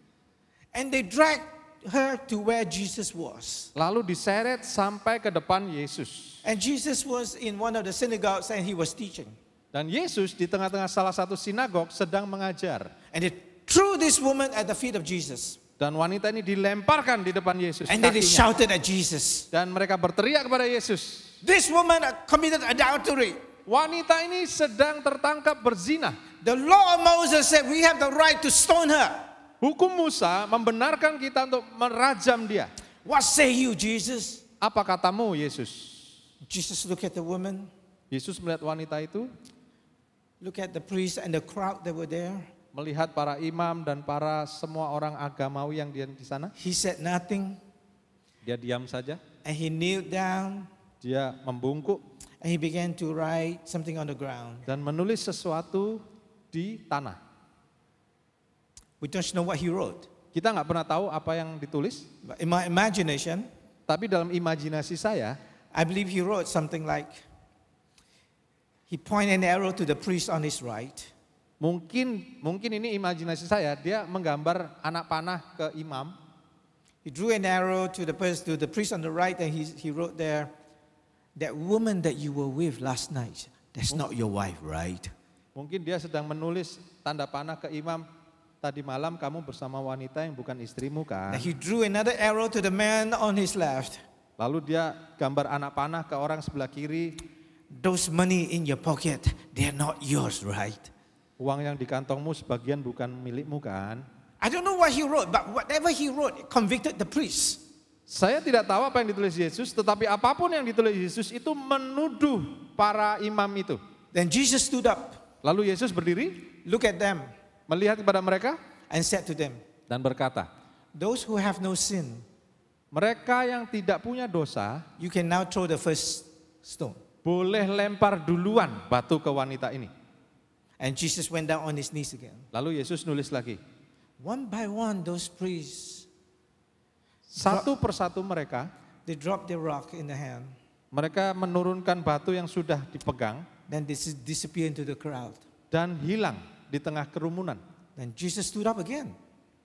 And they dragged her to where Jesus was. Lalu diseret sampai ke depan Yesus. And Jesus was in one of the synagogues and he was teaching. Dan Yesus di tengah-tengah salah satu sinagog sedang mengajar. And they threw this woman at the feet of Jesus. Dan wanita ini dilemparkan di depan Yesus. And then they kakinya. shouted at Jesus. Dan mereka berteriak kepada Yesus. This woman committed adultery. Wanita ini sedang tertangkap berzina. The law of Moses said we have the right to stone her. Hukum Musa membenarkan kita untuk merajam dia. What say you, Jesus? Apa katamu, Yesus? Jesus looked at the woman, Yesus melihat wanita itu, look at the priest and the crowd that were there. melihat para imam dan para semua orang agamawi yang di di sana. He said nothing Dia diam saja, and he kneeled down dia membungkuk and he began to write something on the ground. dan menulis sesuatu di tanah. We don't know what he wrote. Kita nggak pernah tahu apa yang ditulis, But in my imagination, tapi dalam imajinasi saya, I believe he wrote something like, he pointed an arrow to the priest on his right. mungkin mungkin ini imajinasi saya, dia menggambar anak panah ke imam. He drew an arrow to the, pers- to the priest on the right and he, he wrote there, that woman that you were with last night, that's not your wife, right? Mungkin dia sedang menulis tanda panah ke imam, tadi malam kamu bersama wanita yang bukan istrimu kan. And he drew another arrow to the man on his left. Lalu dia gambar anak panah ke orang sebelah kiri. those money in your pocket, they are not yours, right? Uang yang di kantongmu sebagian bukan milikmu kan? I don't know what he wrote, but whatever he wrote convicted the priest. Saya tidak tahu apa yang ditulis Yesus, tetapi apapun yang ditulis Yesus itu menuduh para imam itu. Then Jesus stood up, Lalu Yesus berdiri, looked at them, melihat kepada mereka, and said to them, dan berkata, those who have no sin, mereka yang tidak punya dosa, you can now throw the first stone. boleh lempar duluan batu ke wanita ini. And Jesus went down on his knees again. Lalu Yesus nulis lagi, One by one, those priests, satu persatu mereka, they dropped their rock in the hand. mereka menurunkan batu yang sudah dipegang Then they dis- disappear into the crowd. dan hilang di tengah kerumunan. Then Jesus stood up again.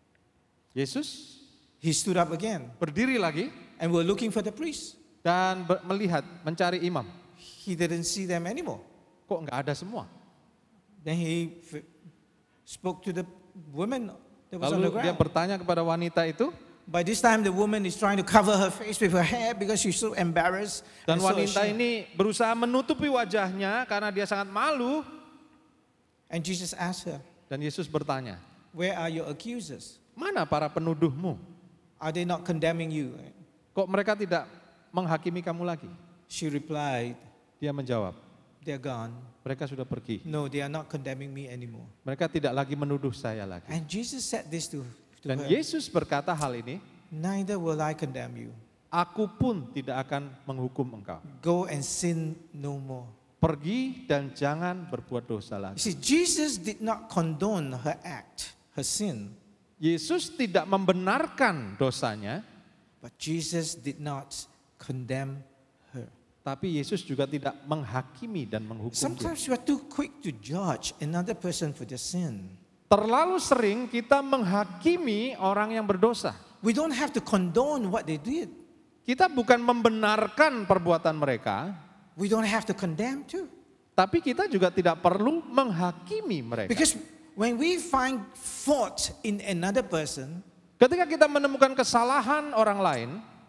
Yesus He stood up again. berdiri lagi And we're looking for the priests. dan ber- melihat, mencari imam. He didn't see them anymore. Kok nggak ada semua? Then he f- spoke to the woman that was on the Lalu dia ground. bertanya kepada wanita itu, By this time, the woman is trying to cover her face with her hair because she's so embarrassed. dan and so wanita ashamed. ini berusaha menutupi wajahnya karena dia sangat malu. And Jesus asked her, Dan Yesus bertanya, where are your accusers? mana para penuduhmu? Are they not condemning you? Kok mereka tidak menghakimi kamu lagi? She replied, Dia menjawab, they're gone. mereka sudah pergi. No, they are not condemning me anymore. Mereka tidak lagi menuduh saya lagi. And Jesus said this to, to Dan her, Yesus berkata hal ini, neither will I condemn you. aku pun tidak akan menghukum engkau. Go and sin no more. Pergi dan jangan berbuat dosa You lagi. see, Jesus did not condone her act, her sin, Yesus tidak membenarkan dosanya, but Jesus did not condemn her. tapi Yesus juga tidak menghakimi dan menghukum dia. Sometimes we are too quick to judge another person for their sin. Terlalu sering kita menghakimi orang yang berdosa. We don't have to condone what they did. Kita bukan membenarkan perbuatan mereka, We don't have to condemn too. tapi kita juga tidak perlu menghakimi mereka. Because when we find fault in another person, Ketika kita menemukan kesalahan orang lain,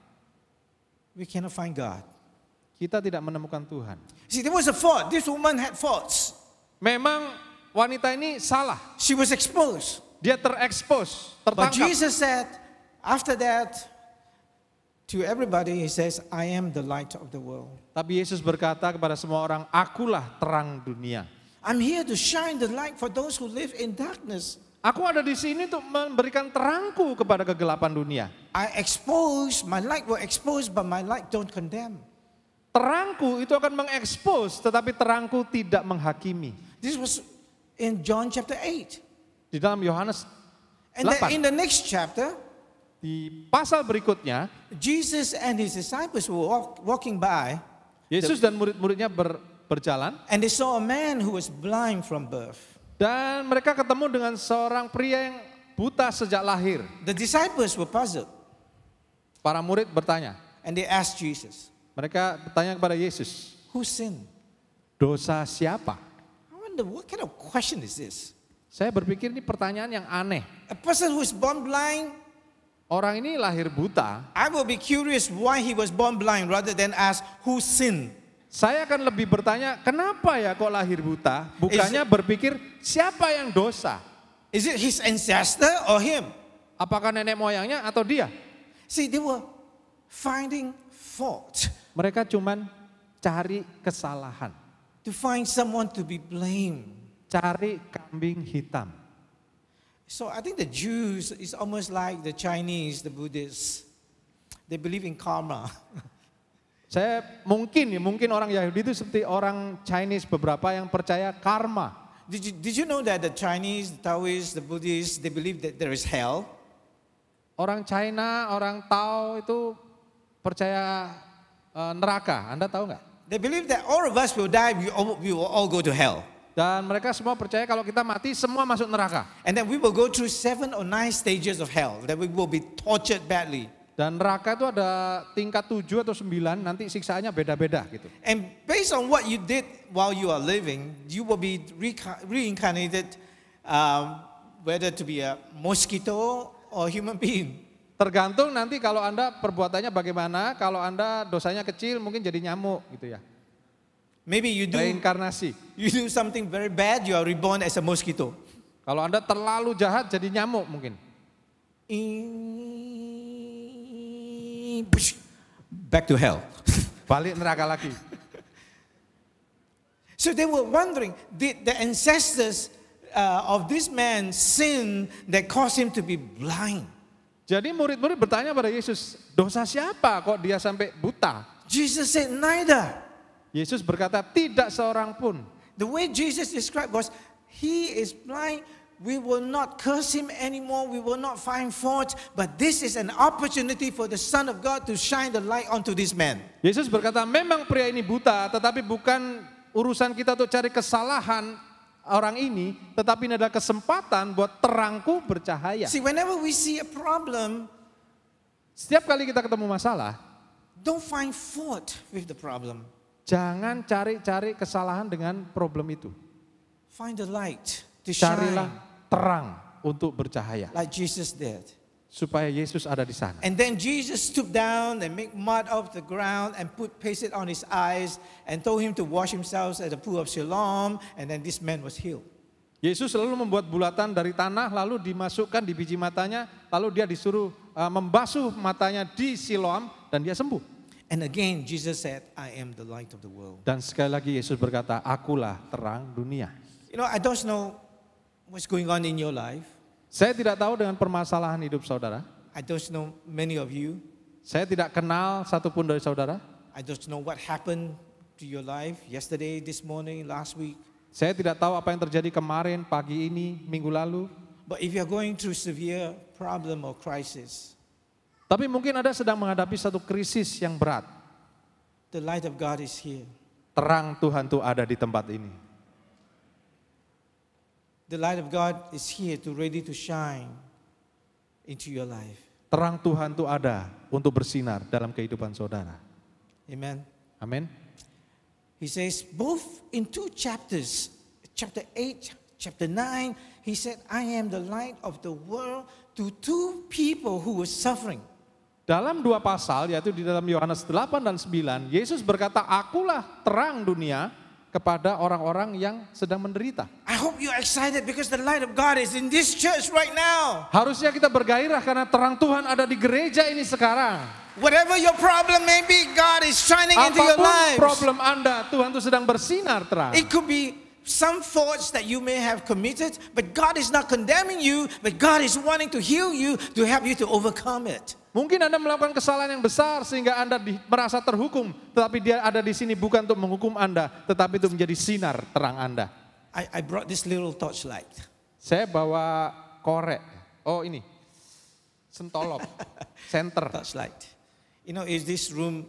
we cannot find God. kita tidak menemukan Tuhan. See, there was a fault. This woman had faults. Memang wanita ini salah. She was exposed. Dia terekspos, But tertangkap. Jesus said, after that, to everybody, he says, I am the light of the world. Tapi Yesus berkata kepada semua orang, akulah terang dunia. I'm here to shine the light for those who live in darkness. Aku ada di sini untuk memberikan terangku kepada kegelapan dunia. I expose, my light will expose, but my light don't condemn. Terangku itu akan mengekspos, tetapi terangku tidak menghakimi. This was in John chapter eight. Di dalam Yohanes And then delapan, in the next chapter, di pasal berikutnya, Jesus and his disciples were walk, walking by, Yesus dan murid-muridnya ber, berjalan, and they saw a man who was blind from birth. dan mereka ketemu dengan seorang pria yang buta sejak lahir. The disciples were puzzled, Para murid bertanya, and they asked Jesus, mereka bertanya kepada Yesus, who sinned? dosa siapa? I wonder, what kind of question is this? Saya berpikir ini pertanyaan yang aneh. A person who is born blind, Orang ini lahir buta, I will be curious why he was born blind rather than ask who sinned. saya akan lebih bertanya, kenapa ya kok lahir buta? Bukannya berpikir, siapa yang dosa? Is it his ancestor or him? Apakah nenek moyangnya atau dia? See, they were finding fault, Mereka cuman cari kesalahan, to find someone to be blamed. cari kambing hitam. So I think the Jews is almost like the Chinese, the Buddhists. They believe in karma. Saya mungkin ya, mungkin orang Yahudi itu seperti orang Chinese beberapa yang percaya karma. Did you, did you know that the Chinese, the Taoists, the Buddhists, they believe that there is hell? Orang China, orang Tao itu percaya eh, neraka. Anda tahu nggak? They believe that all of us will die, we all, we will all go to hell. Dan mereka semua percaya kalau kita mati semua masuk neraka. And then we will go through seven or nine stages of hell, that we will be tortured badly. Dan neraka itu ada tingkat tujuh atau sembilan, nanti siksaannya beda-beda gitu. And based on what you did while you are living, you will be reca- reincarnated, um, whether to be a mosquito or human being. Tergantung nanti kalau Anda perbuatannya bagaimana, kalau Anda dosanya kecil mungkin jadi nyamuk gitu ya. Maybe you do, reinkarnasi. you do something very bad, you are reborn as a mosquito. Kalau Anda terlalu jahat jadi nyamuk mungkin. Back to hell. Balik neraka lagi. So they were wondering, did the ancestors uh, of this man sin that caused him to be blind? Jadi murid-murid bertanya pada Yesus, dosa siapa kok dia sampai buta? Jesus said, neither. Yesus berkata, tidak seorang pun. The way Jesus described was, he is blind, we will not curse him anymore, we will not find fault, but this is an opportunity for the Son of God to shine the light onto this man. Yesus berkata, memang pria ini buta, tetapi bukan urusan kita untuk cari kesalahan orang ini, tetapi ini adalah kesempatan buat terangku bercahaya. See, whenever we see a problem, setiap kali kita ketemu masalah, don't find fault with the problem. Jangan cari-cari kesalahan dengan problem itu. Find the light to Carilah shine terang untuk bercahaya. like Jesus did. Supaya Yesus ada di sana. And then Jesus stooped down and make mud off the ground and put paste it on his eyes and told him to wash himself at the pool of Siloam, and then this man was healed. Yesus selalu membuat bulatan dari tanah lalu dimasukkan di biji matanya, lalu dia disuruh uh, membasuh matanya di Siloam dan dia sembuh. And again Jesus said, I am the light of the world. Dan sekali lagi Yesus berkata, akulah terang dunia. You know, I don't know what's going on in your life. Saya tidak tahu dengan permasalahan hidup saudara. I don't know many of you. Saya tidak kenal satupun dari saudara. I don't know what happened to your life yesterday, this morning, last week. Saya tidak tahu apa yang terjadi kemarin, pagi ini, minggu lalu. But if you're going through severe problem or crisis, Tapi mungkin Anda sedang menghadapi satu krisis yang berat. the light of God is here. Terang Tuhan tuh ada di tempat ini. The light of God is here to ready to shine into your life. Terang Tuhan tuh ada untuk bersinar dalam kehidupan saudara. Amen. Amin. He says both in two chapters, chapter eight, chapter nine, he said, I am the light of the world to two people who were suffering. Dalam dua pasal, yaitu di dalam Yohanes delapan dan sembilan, Yesus berkata, akulah terang dunia kepada orang-orang yang sedang menderita. I hope you're excited because the light of God is in this church right now. Harusnya kita bergairah karena terang Tuhan ada di gereja ini sekarang. Whatever your problem may be, God is shining into your Apapun lives. problem Anda, Tuhan tuh sedang bersinar terang. It could be some faults that you may have committed, but God is not condemning you, but God is wanting to heal you to help you to overcome it. Mungkin Anda melakukan kesalahan yang besar sehingga Anda di, merasa terhukum, tetapi Dia ada di sini bukan untuk menghukum Anda, tetapi untuk menjadi sinar terang Anda. I, I brought this little torchlight. Saya bawa korek. Oh ini, sentolop, center. Torchlight. You know, is this room,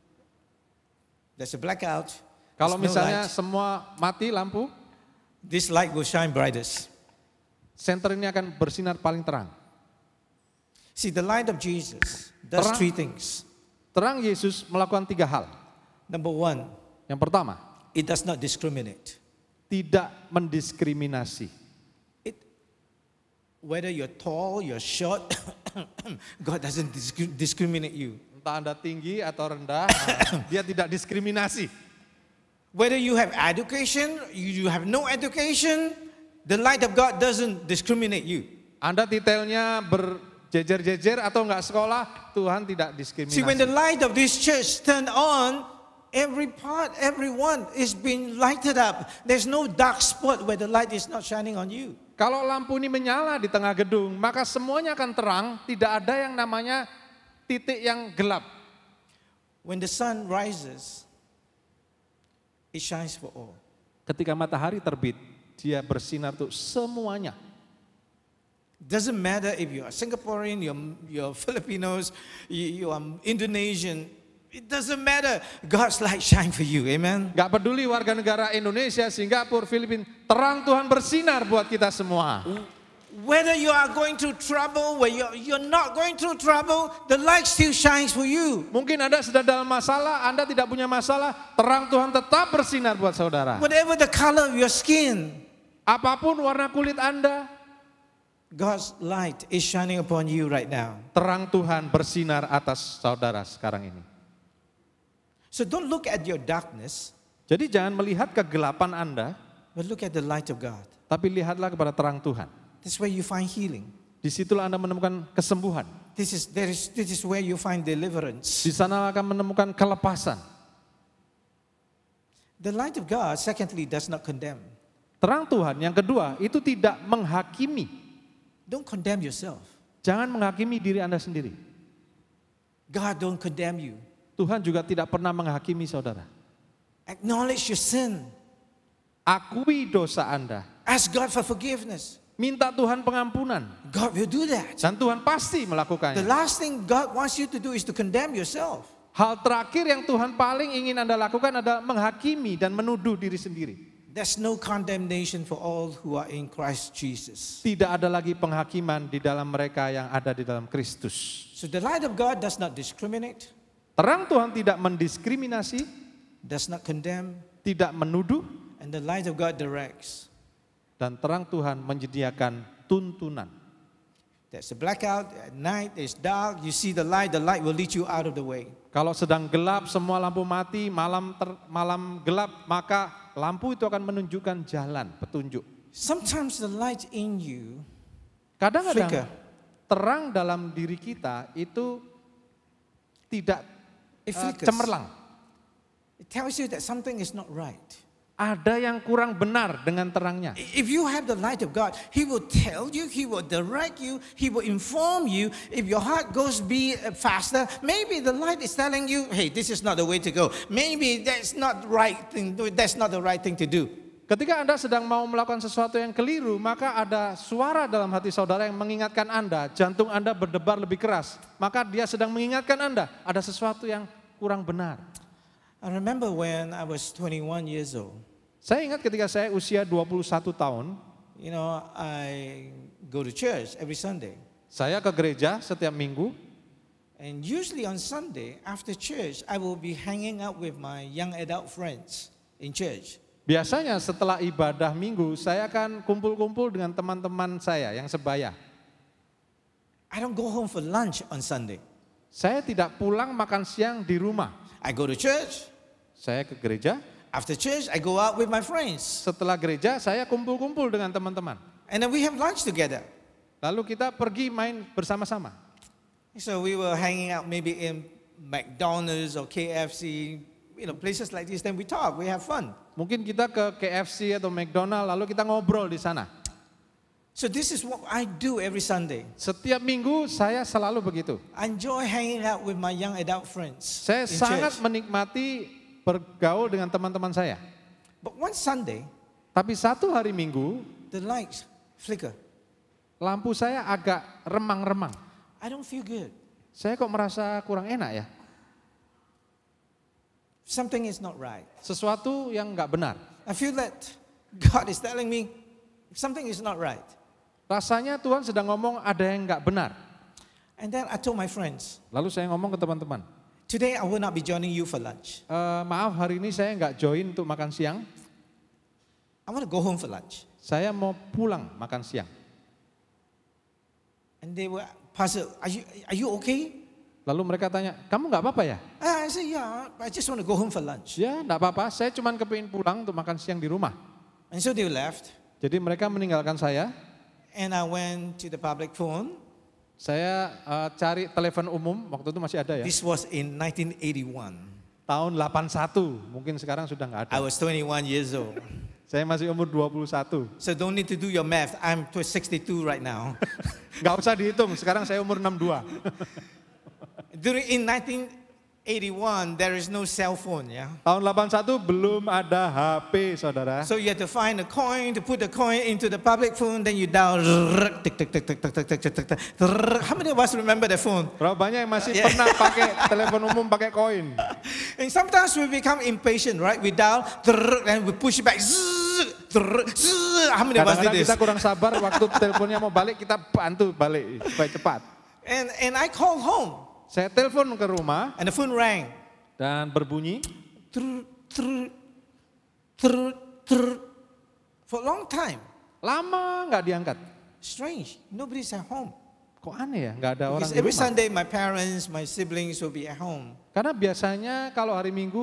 there's a blackout. Kalau there's no misalnya light. semua mati lampu, This light will shine brightest. center ini akan bersinar paling terang. See, the light of Jesus does Terang. three things. Terang Yesus melakukan tiga hal. Number one, Yang pertama, it does not discriminate. tidak mendiskriminasi. It, whether you're tall, you're short, God doesn't discri- discriminate you. Entah Anda tinggi atau rendah, Dia tidak diskriminasi. Whether you have education, you you have no education, the light of God doesn't discriminate you. Anda titelnya berjejer-jejer atau enggak sekolah, Tuhan tidak diskriminasi. See, when the light of this church turned on, every part, everyone is being lighted up. There's no dark spot where the light is not shining on you. Kalau lampu ini menyala di tengah gedung, maka semuanya akan terang, tidak ada yang namanya titik yang gelap. When the sun rises, it shines for all. Ketika matahari terbit, dia bersinar untuk semuanya. Doesn't matter if you're Singaporean, you're, you're Filipinos, you, you are Indonesian. It doesn't matter. God's light shine for you. Amen. Gak peduli warga negara Indonesia, Singapura, Filipina, terang Tuhan bersinar buat kita semua. Whether you are going through trouble, where you're, you're not going through trouble, the light still shines for you. Mungkin Anda sedang dalam masalah, Anda tidak punya masalah, terang Tuhan tetap bersinar buat saudara. Whatever the color of your skin, Apapun warna kulit Anda, God's light is shining upon you right now. terang Tuhan bersinar atas saudara sekarang ini. So don't look at your darkness. Jadi jangan melihat kegelapan Anda, but look at the light of God. tapi lihatlah kepada terang Tuhan. That's where you find healing. Disitulah Anda menemukan kesembuhan. This is, there is, this is where you find deliverance. Di sana akan menemukan kelepasan. The light of God, secondly, does not condemn. Terang Tuhan yang kedua itu tidak menghakimi. Don't condemn yourself. Jangan menghakimi diri Anda sendiri. God don't condemn you. Tuhan juga tidak pernah menghakimi saudara. Acknowledge your sin. Akui dosa Anda. Ask God for forgiveness. Minta Tuhan pengampunan. God will do that. Dan Tuhan pasti The melakukannya. last thing God wants you to do is to condemn yourself. Hal terakhir yang Tuhan paling ingin Anda lakukan adalah menghakimi dan menuduh diri sendiri. There's no condemnation for all who are in Christ Jesus. Tidak ada lagi penghakiman di dalam mereka yang ada di dalam Kristus. So the light of God does not discriminate, Terang Tuhan tidak mendiskriminasi, does not condemn, tidak menuduh, and the light of God directs. dan terang Tuhan menyediakan tuntunan. There's a blackout at night, it's dark, you see the light, the light will lead you out of the way. Kalau sedang gelap, semua lampu mati, malam ter, malam gelap, maka lampu itu akan menunjukkan jalan, petunjuk. Sometimes the light in you Kadang-kadang flicker. terang dalam diri kita itu tidak It uh, flickers. cemerlang. It tells you that something is not right. Ada yang kurang benar dengan terangnya. If you have the light of God, He will tell you, He will direct you, He will inform you. If your heart goes beat faster, maybe the light is telling you, hey, this is not the way to go. Maybe that's not right thing. That's not the right thing to do. Ketika Anda sedang mau melakukan sesuatu yang keliru, maka ada suara dalam hati saudara yang mengingatkan Anda, jantung Anda berdebar lebih keras. Maka dia sedang mengingatkan Anda, ada sesuatu yang kurang benar. I remember when I was twenty-one years old. Saya ingat ketika saya usia dua puluh satu tahun, You know, I go to church every Sunday. saya ke gereja setiap minggu. And usually on Sunday, after church, I will be hanging out with my young adult friends in church. Biasanya setelah ibadah minggu, saya akan kumpul-kumpul dengan teman-teman saya yang sebaya. I don't go home for lunch on Sunday. Saya tidak pulang makan siang di rumah. I go to church. Saya ke gereja, After church, I go out with my friends. setelah gereja saya kumpul-kumpul dengan teman-teman. And then we have lunch together. Lalu kita pergi main bersama-sama. So we were hanging out maybe in McDonald's or K F C, you know, places like this. Then we talk, we have fun. Mungkin kita ke K F C atau McDonald, lalu kita ngobrol di sana. So this is what I do every Sunday. Setiap minggu saya selalu begitu. I enjoy hanging out with my young adult friends Saya in sangat church. menikmati bergaul dengan teman-teman saya. But one Sunday, Tapi satu hari minggu, the lights flicker. lampu saya agak remang-remang. I don't feel good. Saya kok merasa kurang enak ya? Something is not right. Sesuatu yang nggak benar. I feel that God is telling me something is not right. Rasanya Tuhan sedang ngomong ada yang nggak benar. And then I told my friends, Lalu saya ngomong ke teman-teman, today I will not be joining you for lunch. e, maaf hari ini saya nggak join untuk makan siang. I want to go home for lunch. Saya mau pulang makan siang. And they were, Pastor, are you, are you okay? Lalu mereka tanya, kamu nggak apa-apa ya? I said, yeah, I just want to go home for lunch. Ya nggak apa-apa, saya cuma kepingin pulang untuk makan siang di rumah. And so they left. Jadi mereka meninggalkan saya. And I went to the public phone. Saya uh, cari telepon umum, waktu itu masih ada ya. This was in nineteen eighty-one. Tahun delapan puluh satu, mungkin sekarang sudah nggak I ada. was twenty-one years old. Saya masih umur dua puluh satu. So don't need to do your math. I'm sixty-two right now. Nggak usah dihitung, sekarang saya umur enam puluh dua. During in nineteen eighty-one, there is no cell phone, yeah. Tahun delapan puluh satu belum ada H P, saudara. So you have to find a coin to put the coin into the public phone, then you dial. Tick, tick, tick, tick, tick, tick, tick, tick, tick, tick. How many of us remember the phone? Berapa banyak yang masih Yeah. pernah pakai telepon umum pakai koin? And sometimes we become impatient, right? We dial and we push it back. How many of us did Kadang-kadang this? kita kurang sabar, waktu teleponnya mau balik kita bantu balik supaya cepat. And and I called home, Saya telepon ke rumah and the phone rang. dan berbunyi. Trrr, trrr, trrr, trrr. For a long time. Lama nggak diangkat. Strange. Nobody's at home. Kok aneh ya, nggak ada orang Because di every rumah. Sunday my parents, my siblings will be at home. Karena biasanya kalau hari Minggu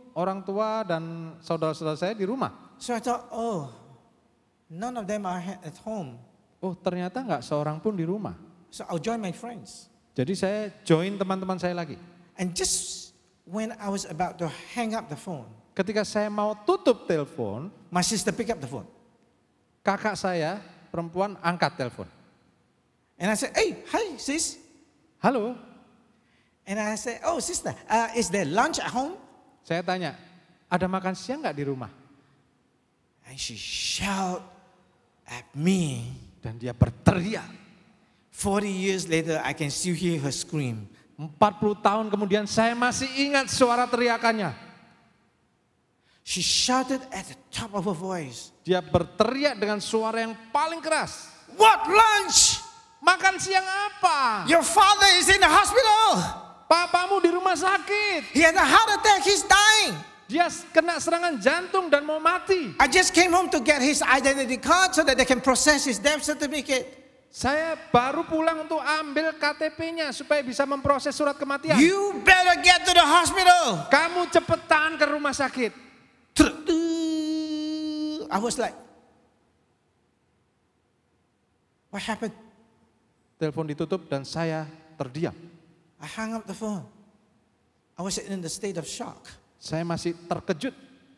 orang tua dan saudara-saudara saya di rumah. So I thought, oh, none of them are at home. Oh, ternyata nggak seorang pun di rumah. So I'll join my friends. Jadi saya join teman-teman saya lagi. And just when I was about to hang up the phone, Ketika saya mau tutup telepon, my sister picked up the phone. kakak saya perempuan angkat telepon. And I said, hey, hi sis. Halo, And I said, oh sister, uh, is there lunch at home? saya tanya, ada makan siang nggak di rumah? And she shout at me. Dan dia berteriak. forty years later, I can still hear her scream. empat puluh tahun kemudian saya masih ingat suara teriakannya. She shouted at the top of her voice. Dia berteriak dengan suara yang paling keras. What lunch? Makan siang apa? Your father is in the hospital. Papamu di rumah sakit. He had a heart attack. He's dying. Dia kena serangan jantung dan mau mati. I just came home to get his identity card so that they can process his death certificate. Saya baru pulang untuk ambil K T P-nya supaya bisa memproses surat kematian. You better get to the hospital. Kamu cepetan ke rumah sakit. I was like, what happened? Telepon ditutup dan saya terdiam. I hung up the phone. I was in the state of shock. Saya masih terkejut.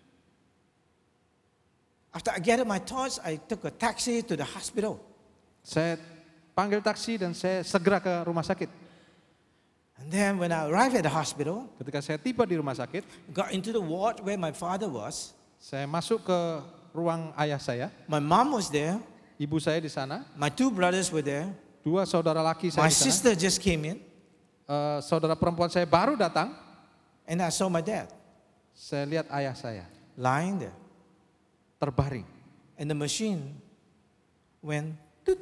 After I gathered my thoughts, I took a taxi to the hospital. Saya panggil taksi dan saya segera ke rumah sakit. And then when I arrived at the hospital, Ketika saya tiba di rumah sakit, got into the ward where my father was. saya masuk ke ruang ayah saya. My mom was there. Ibu saya di sana, My two brothers were there. dua saudara laki saya My di sana. sister just came in. Eh, saudara perempuan saya baru datang. And I saw my dad Saya lihat ayah saya lying there. terbaring. And the machine went toot,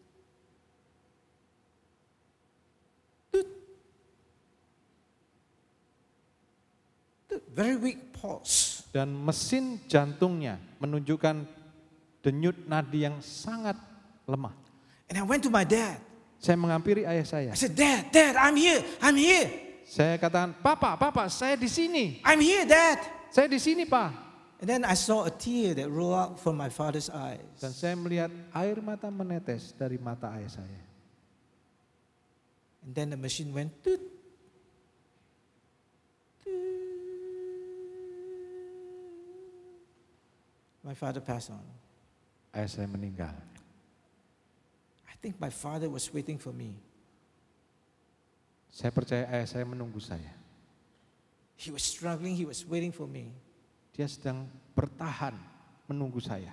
toot, toot. Very weak pulse. Dan mesin jantungnya menunjukkan denyut nadi yang sangat lemah. And I went to my dad. Saya menghampiri ayah saya. I said, Dad, Dad, I'm here. I'm here. Saya katakan, Papa, Papa, saya di sini. I'm here, Dad. Saya di sini, Pak. And then I saw a tear that rolled out from my father's Dan eyes. saya melihat air mata menetes dari mata ayah saya. And then the machine went toot. My father passed on. Ayah saya meninggal. I think my father was waiting for me. Saya percaya ayah saya menunggu saya. He was struggling, he was waiting for me. Dia sedang bertahan menunggu saya.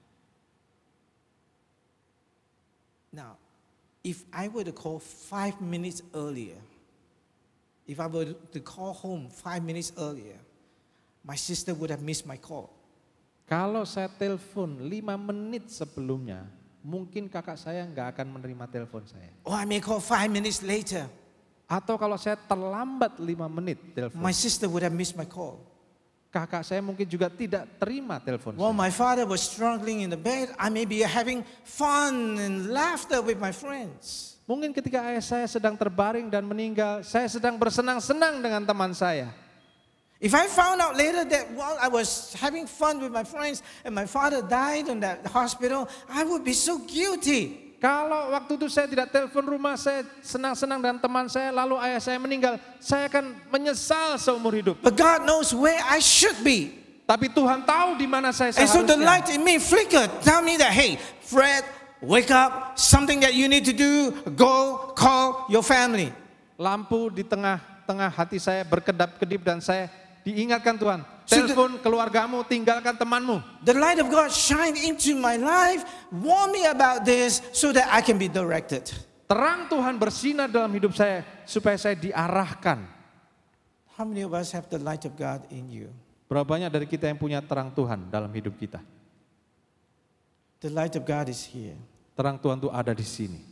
Now, if I were to call five minutes earlier, if I were to call home five minutes earlier, my sister would have missed my call. Kalau saya telepon lima menit sebelumnya, mungkin kakak saya nggak akan menerima telepon saya. Or I may call five minutes later, Atau kalau saya terlambat lima menit telepon, my sister would have missed my call. kakak saya mungkin juga tidak terima telepon While saya. my father was struggling in the bed, I may be having fun and laughter with my friends. Mungkin ketika ayah saya sedang terbaring dan meninggal, saya sedang bersenang-senang dengan teman saya. If I found out later that while I was having fun with my friends and my father died in that hospital, I would be so guilty. Kalau waktu itu saya tidak telepon rumah, saya senang-senang dengan teman saya, lalu ayah saya meninggal, saya akan menyesal seumur hidup. But God knows where I should be. Tapi Tuhan tahu di mana saya And so the seharusnya. light in me flickered, tell me that, hey, Fred, wake up, something that you need to do, go call your family. Lampu di tengah-tengah hati saya berkedap-kedip dan saya diingatkan Tuhan, So the- telepon keluargamu, tinggalkan temanmu. The light of God shined into my life, warn me about this so that I can be directed. Terang Tuhan bersinar dalam hidup saya supaya saya diarahkan. How many of us have the light of God in you? Berapa banyak dari kita yang punya terang Tuhan dalam hidup kita? The light of God is here, Terang Tuhan itu ada di sini.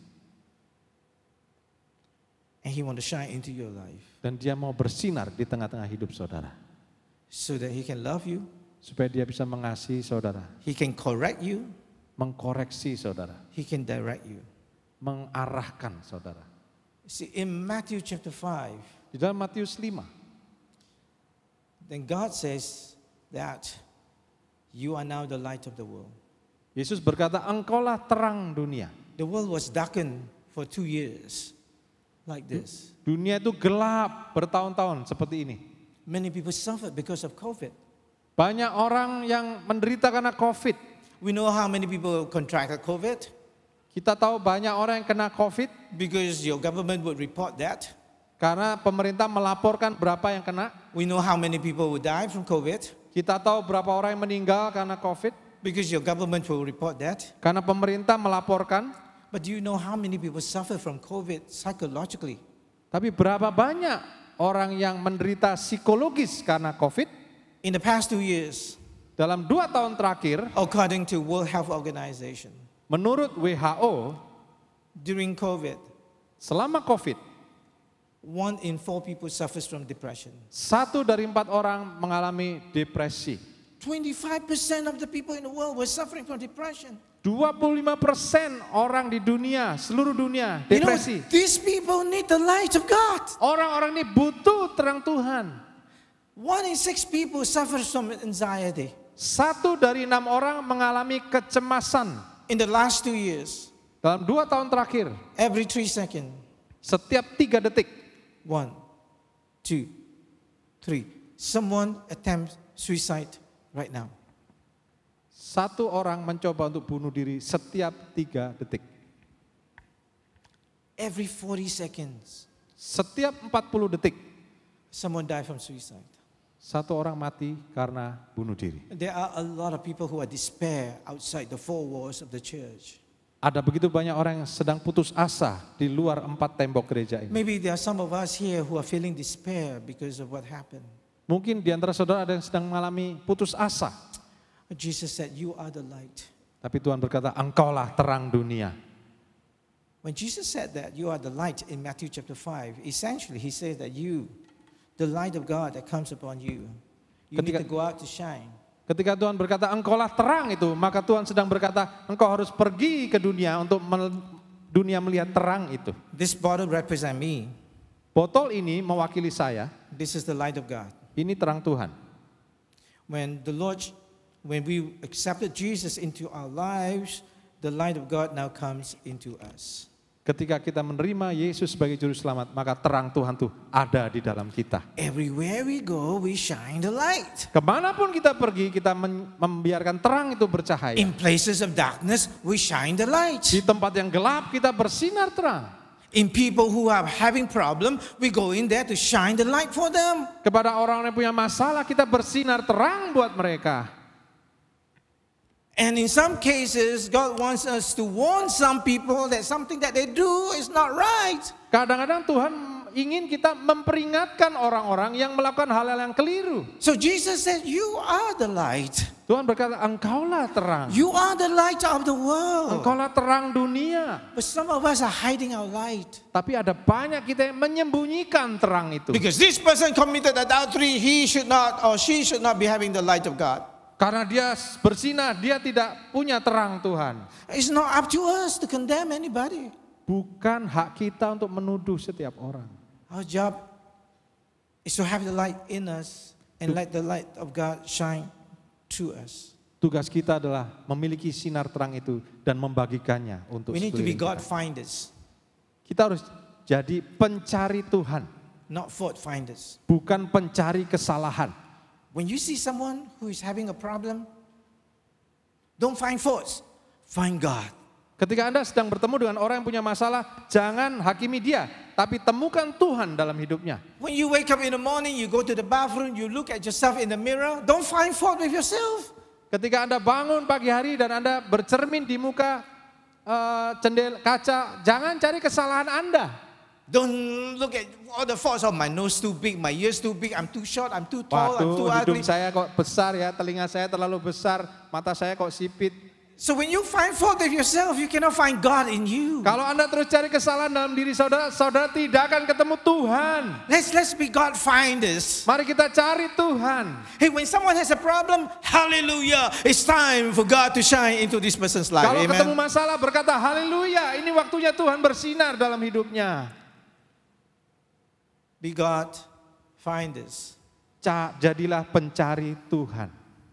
and He want to shine into your life Dan dia mau bersinar di tengah-tengah hidup saudara. so that He can love you, Supaya dia bisa mengasihi saudara. He can correct you, Mengkoreksi saudara. He can direct you. Mengarahkan saudara. See, in Matthew chapter five, Di dalam Matius lima, then God says that you are now the light of the world. Yesus berkata, engkaulah terang dunia. The world was darkened for two years like this. Dunia itu gelap bertahun-tahun seperti ini. Many people suffered because of COVID. Banyak orang yang menderita karena COVID. We know how many people contracted COVID Kita tahu banyak orang yang kena COVID because your government would report that. karena pemerintah melaporkan berapa yang kena. We know how many people would die from COVID Kita tahu berapa orang yang meninggal karena COVID because your government will report that. karena pemerintah melaporkan. But do you know how many people suffer from COVID psychologically? Tapi berapa banyak orang yang menderita psikologis karena COVID? In the past two years, Dalam dua tahun terakhir, according to World Health Organization, menurut W H O, during COVID, selama COVID, one in four people suffers from depression. satu dari empat orang mengalami depresi. twenty-five percent of the people in the world were suffering from depression. dua puluh lima persen orang di dunia, seluruh dunia, You know, depresi. these people need the light of God. Orang-orang ini butuh terang Tuhan. One in six people suffers from anxiety. Satu dari enam orang mengalami kecemasan. In the last two years, Dalam dua tahun terakhir, every three seconds, setiap tiga detik, one, two, three, someone attempts suicide right now. satu orang mencoba untuk bunuh diri setiap tiga detik. Every forty seconds, Setiap empat puluh detik, someone died from suicide. satu orang mati karena bunuh diri. There are a lot of people who are despair outside the four walls of the church. Ada begitu banyak orang yang sedang putus asa di luar empat tembok gereja ini. Maybe there are some of us here who are feeling despair because of what happened. Mungkin di antara saudara ada yang sedang mengalami putus asa. Jesus said, you are the light. Tapi Tuhan berkata, engkaulah terang dunia. When Jesus said that you are the light in Matthew chapter five, essentially he says that you, the light of God that comes upon you, you need Ketika- to go out to shine. Ketika Tuhan berkata, engkaulah terang itu, maka Tuhan sedang berkata, engkau harus pergi ke dunia untuk mel- dunia melihat terang itu. This bottle represents me. Botol ini mewakili saya, This is the light of God. ini terang Tuhan. When the Lord, when we accepted Jesus into our lives, the light of God now comes into us. Ketika kita menerima Yesus sebagai juru selamat, maka terang Tuhan tuh ada di dalam kita. Everywhere we go, we shine the light. Kemanapun kita pergi, kita men- membiarkan terang itu bercahaya. In places of darkness, we shine the light. Di tempat yang gelap, kita bersinar terang. In people who are having problem, we go in there to shine the light for them. Kepada orang yang punya masalah, kita bersinar terang buat mereka. And in some cases, God wants us to warn some people that something that they do is not right. Kadang-kadang Tuhan ingin kita memperingatkan orang-orang yang melakukan hal-hal yang keliru. So Jesus said, you are the light. Tuhan berkata, engkaulah terang. You are the light of the world. Engkaulah terang dunia. But some of us are hiding our light. Tapi ada banyak kita yang menyembunyikan terang itu. Because this person committed adultery, he should not or she should not be having the light of God. Karena dia bersinar, dia tidak punya terang Tuhan. It's not up to us to condemn anybody. Bukan hak kita untuk menuduh setiap orang. Our job is to have the light in us and let the light of God shine through us. Tugas kita adalah memiliki sinar terang itu dan membagikannya untuk We need to be sekeliling God kita. finders, Kita harus jadi pencari Tuhan, not fault finders. bukan pencari kesalahan. When you see someone who is having a problem, don't find faults, find God. Ketika Anda sedang bertemu dengan orang yang punya masalah, jangan hakimi dia, tapi temukan Tuhan dalam hidupnya. When you wake up in the morning, you go to the bathroom, you look at yourself in the mirror, don't find fault with yourself. Ketika Anda bangun pagi hari dan Anda bercermin di muka uh, jendela kaca, jangan cari kesalahan Anda. Don't look at all the faults. Oh, my nose too big, my ears too big, I'm too short, I'm too tall, I'm too Waduh, hidung ugly. saya kok besar ya, telinga saya terlalu besar, mata saya kok sipit. So when you find fault with yourself, you cannot find God in you. Kalau Anda terus cari kesalahan dalam diri saudara, saudara tidak akan ketemu Tuhan. Let's let's be God finders. Mari kita cari Tuhan. Hey, when someone has a problem, hallelujah, it's time for God to shine into this person's life. Kalau ketemu Amen. masalah berkata haleluya, ini waktunya Tuhan bersinar dalam hidupnya. Be God finders. ca- jadilah pencari Tuhan.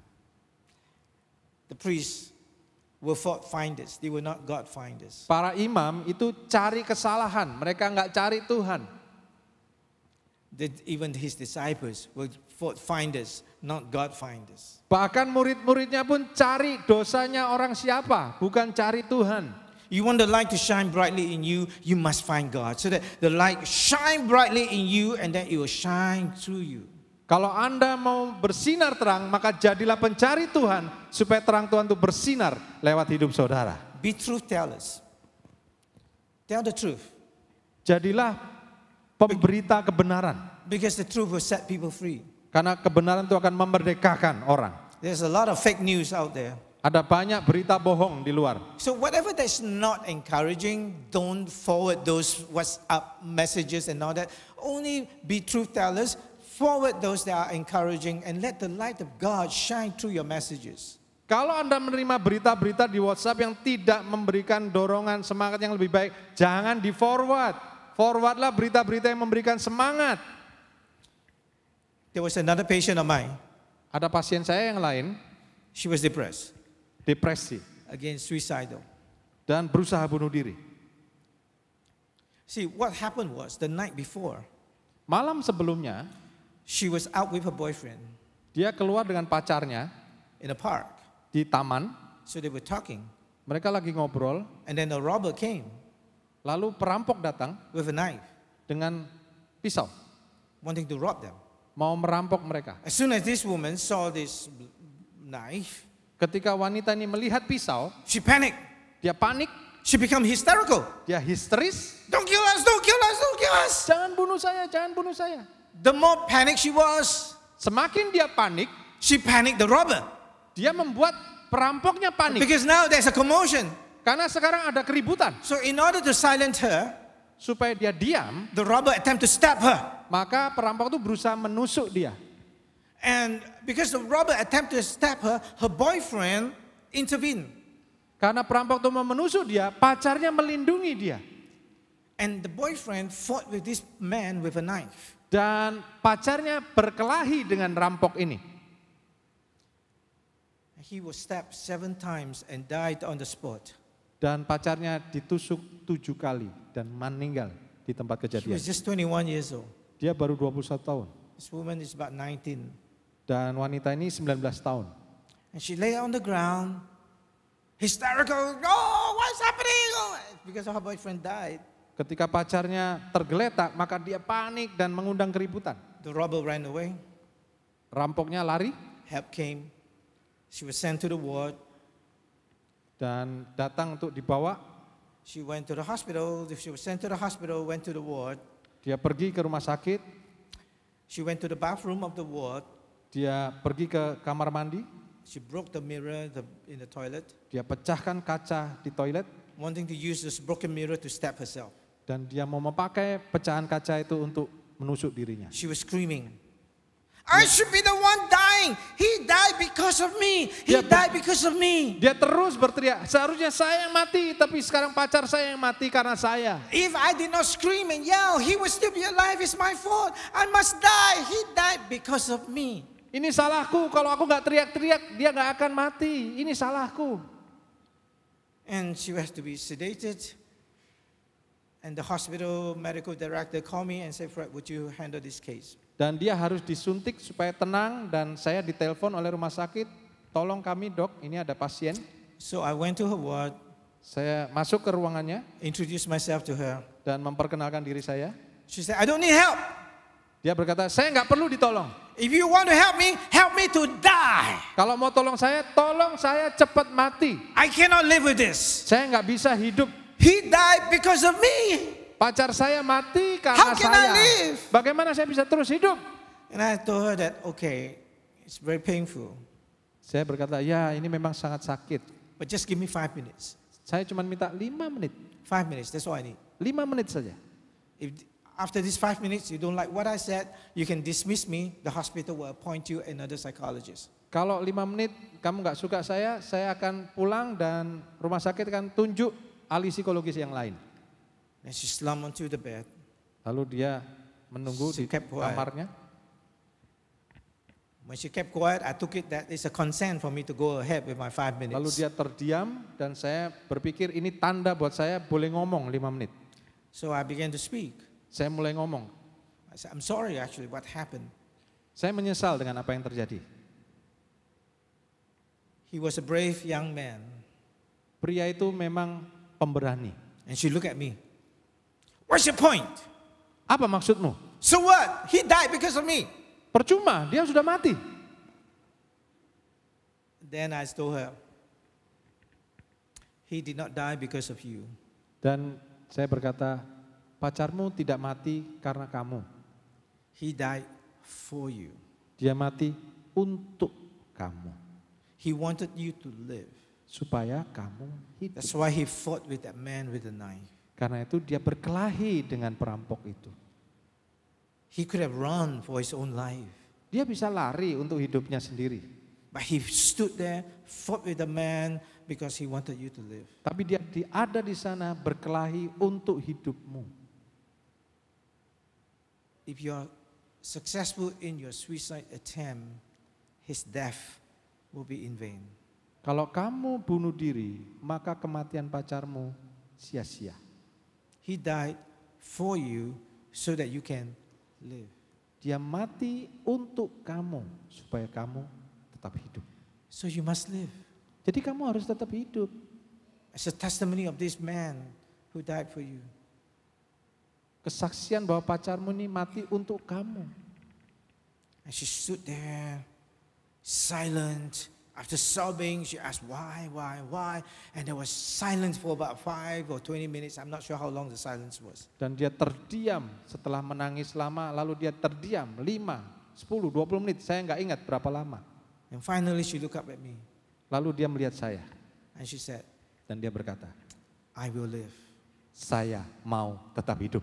The priests were fault finders. They were not God finders. Para imam itu cari kesalahan, mereka nggak cari Tuhan. That even his disciples were fault finders, not God finders. Bahkan murid-muridnya pun cari dosanya orang siapa, bukan cari Tuhan. You want the light to shine brightly in you, you must find God. So that the light shine brightly in you and then it will shine through you. Kalau Anda mau bersinar terang, maka jadilah pencari Tuhan supaya terang Tuhan itu bersinar lewat hidup saudara. Be truth tellers. Tell the truth. Jadilah pemberita kebenaran. Because the truth will set people free. Karena kebenaran itu akan memerdekakan orang. There's a lot of fake news out there. Ada banyak berita bohong di luar. So whatever that's not encouraging, don't forward those WhatsApp messages and all that. Only be truth tellers. Forward those that are encouraging and let the light of God shine through your messages. Kalau Anda menerima berita-berita di WhatsApp yang tidak memberikan dorongan semangat yang lebih baik, jangan di forward. Forwardlah berita-berita yang memberikan semangat. There was another patient of mine. Ada pasien saya yang lain, She was depressed, depresi again suicidal. dan berusaha bunuh diri. See, what happened was the night before, Malam sebelumnya, she was out with her boyfriend dia keluar dengan pacarnya in a park. di taman. So they were talking, Mereka lagi ngobrol, and then a robber came lalu perampok datang with a knife, dengan pisau, wanting to rob them. mau merampok mereka. As soon as this woman saw this knife, Ketika wanita ini melihat pisau, she panicked. dia panik, She became hysterical. dia histeris. Don't kill us, don't kill us, don't kill us. Jangan bunuh saya, jangan bunuh saya. The more panicked she was, Semakin dia panik, she panicked the robber. dia membuat perampoknya panik. Because now there's a commotion. Karena sekarang ada keributan. So in order to silence her, Supaya dia diam, the robber attempted to stab her. maka perampok itu berusaha menusuk dia. And because the robber attempted to stab her, her boyfriend intervened. Karena perampok itu mau menusuk dia, pacarnya melindungi dia. And the boyfriend fought with this man with a knife. Dan pacarnya berkelahi dengan rampok ini. He was stabbed seven times and died on the spot. Dan pacarnya ditusuk tujuh kali dan meninggal di tempat He kejadian. was just twenty-one years old. Dia baru dua puluh satu tahun. This woman is about nineteen. Dan wanita ini sembilan belas tahun. And she lay on the ground, hysterical. Oh, what's happening? Oh, because her boyfriend died. Ketika pacarnya tergeletak, maka dia panik dan mengundang keributan. The robber ran away. Rampoknya lari Help came. She was sent to the ward. dan datang untuk dibawa. She went to the hospital. She was sent to the hospital, went to the ward. Dia pergi ke rumah sakit, She went to the bathroom of the ward. dia pergi ke kamar mandi, She broke the mirror the, in the toilet, dia pecahkan kaca di toilet, wanting to use this broken mirror to stab herself. dan dia mau memakai pecahan kaca itu untuk menusuk dirinya. She was screaming, I should be the one dying. He died because of me. He Yeah, but- died because of me. Dia terus berteriak, seharusnya saya yang mati, tapi sekarang pacar saya yang mati karena saya. If I did not scream and yell, he would still be alive. It's my fault. I must die. He died because of me. Ini salahku, kalau aku nggak teriak-teriak, dia nggak akan mati. Ini salahku. And she has to be sedated. And the hospital medical director called me and said, Fred, would you handle this case? Dan dia harus disuntik supaya tenang, dan saya ditelepon oleh rumah sakit, tolong kami dok, ini ada pasien. So I went to her ward, Saya masuk ke ruangannya introduced myself to her. dan memperkenalkan diri saya. She said, I don't need help. Dia berkata, saya nggak perlu ditolong. If you want to help me, help me to die. Kalau mau tolong saya, tolong saya cepat mati. I cannot live with this. Saya nggak bisa hidup. He died because of me. Pacar saya mati karena How can I saya. live? Bagaimana saya bisa terus hidup? And I told her that, okay, it's very painful, Saya berkata, ya ini memang sangat sakit. but just give me five minutes. Saya cuma minta lima menit. Five minutes, that's all I need. Lima menit saja. If after these five minutes you don't like what I said, you can dismiss me. The hospital will appoint you another psychologist. Kalau lima menit kamu nggak suka saya, saya akan pulang dan rumah sakit akan tunjuk ahli psikologis yang lain. And she slumped onto the bed. Lalu dia menunggu She di kept quiet. kamarnya. When she kept quiet, I took it that it's a consent for me to go ahead with my five minutes. Lalu dia terdiam dan saya berpikir ini tanda buat saya boleh ngomong lima menit. So I began to speak. Saya mulai ngomong. I said, I'm sorry actually what happened. Saya menyesal dengan apa yang terjadi. He was a brave young man. Pria itu memang pemberani. And she looked at me. What's your point? Apa maksudmu? So what? He died because of me. Percuma, dia sudah mati. Then I told her, he did not die because of you. Dan saya berkata, pacarmu tidak mati karena kamu. He died for you. Dia mati untuk kamu. He wanted you to live. Supaya kamu hidup. That's why he fought with that man with the knife. Karena itu dia berkelahi dengan perampok itu. He could have run for his own life. Dia bisa lari untuk hidupnya sendiri. But he stood there, fought with the man because he wanted you to live. Tapi dia ada di sana berkelahi untuk hidupmu. If you're successful in your suicide attempt, his death will be in vain. Kalau kamu bunuh diri, maka kematian pacarmu sia-sia. He died for you so that you can live. Dia mati untuk kamu supaya kamu tetap hidup. So you must live. Jadi kamu harus tetap hidup. As a testimony of this man who died for you. Kesaksian bahwa pacarmu ini mati untuk kamu. And she stood there, silent. After sobbing, she asked, why, why, why? And there was silence for about five or twenty minutes. I'm not sure how long the silence was. Dan dia terdiam setelah menangis lama, lalu dia terdiam lima, sepuluh, dua puluh menit. Saya nggak ingat berapa lama. And finally she looked up at me. Lalu dia melihat saya. And she said, dan dia berkata, I will live. Saya mau tetap hidup.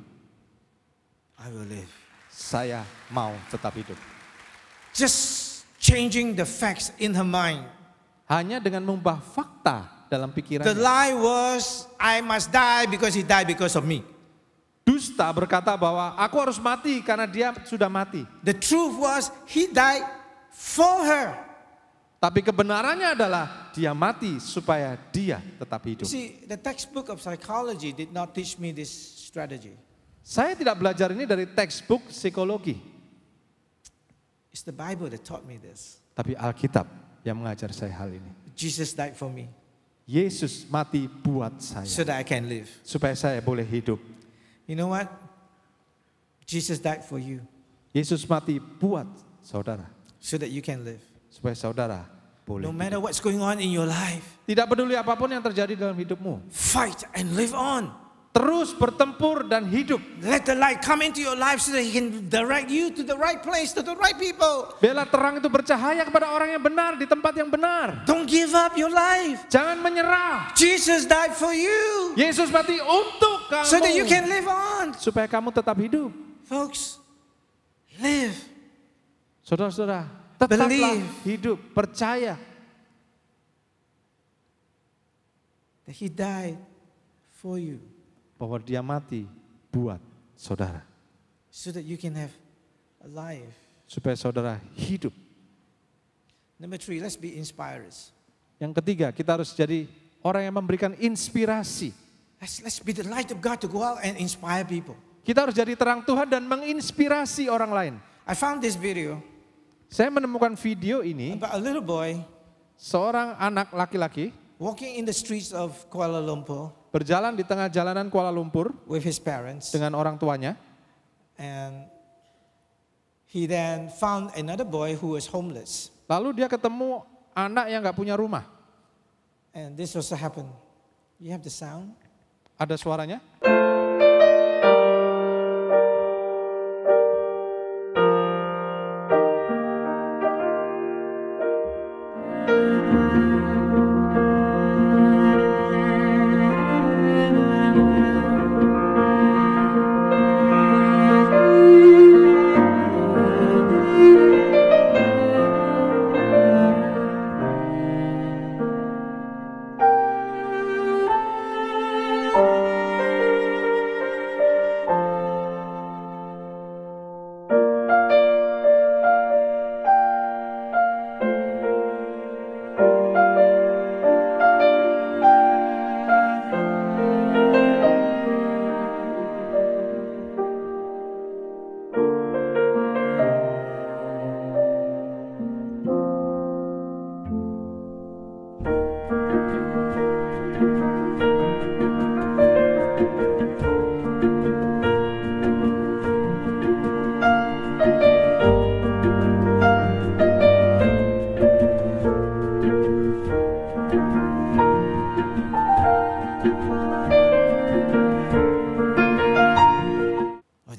I will live. Saya mau tetap hidup. Just changing the facts in her mind. Hanya dengan mengubah fakta dalam pikirannya. The lie was, I must die because he died because of me. Dusta berkata bahwa aku harus mati karena dia sudah mati. The truth was, he died for her. Tapi kebenarannya adalah dia mati supaya dia tetap hidup. See, the textbook of psychology did not teach me this strategy. Saya tidak belajar ini dari textbook psikologi. It's the Bible that taught me this. Tapi Alkitab yang mengajar saya hal ini. Jesus died for me. Yesus mati buat saya. So that I can live. Supaya saya boleh hidup. You know what? Jesus died for you. Yesus mati buat saudara. So that you can live. Supaya saudara boleh No hidup. matter what's going on in your life. Tidak peduli apapun yang terjadi dalam hidupmu. Fight and live on. Terus bertempur dan hidup. Let the light come into your life so that he can direct you to the right place, to the right people. Biarlah terang itu bercahaya kepada orang yang benar di tempat yang benar. Don't give up your life. Jangan menyerah. Jesus died for you. Yesus mati untuk kamu. So that you can live on. Supaya kamu tetap hidup. Folks, live. Saudara-saudara, tetaplah Believe. hidup, percaya. That he died for you. Bahwa dia mati buat saudara. So that you can have a life. Supaya saudara hidup. Number three, let's be inspirers. Yang ketiga, kita harus jadi orang yang memberikan inspirasi. Let's, let's be the light of God to go out and inspire people. Kita harus jadi terang Tuhan dan menginspirasi orang lain. I found this video Saya menemukan video ini, about a little boy seorang anak laki-laki walking in the streets of Kuala Lumpur berjalan di tengah jalanan Kuala Lumpur with his parents. dengan orang tuanya. And he then found another boy who was homeless. Lalu dia ketemu anak yang gak punya rumah. And this also happened. You have the sound? Ada suaranya?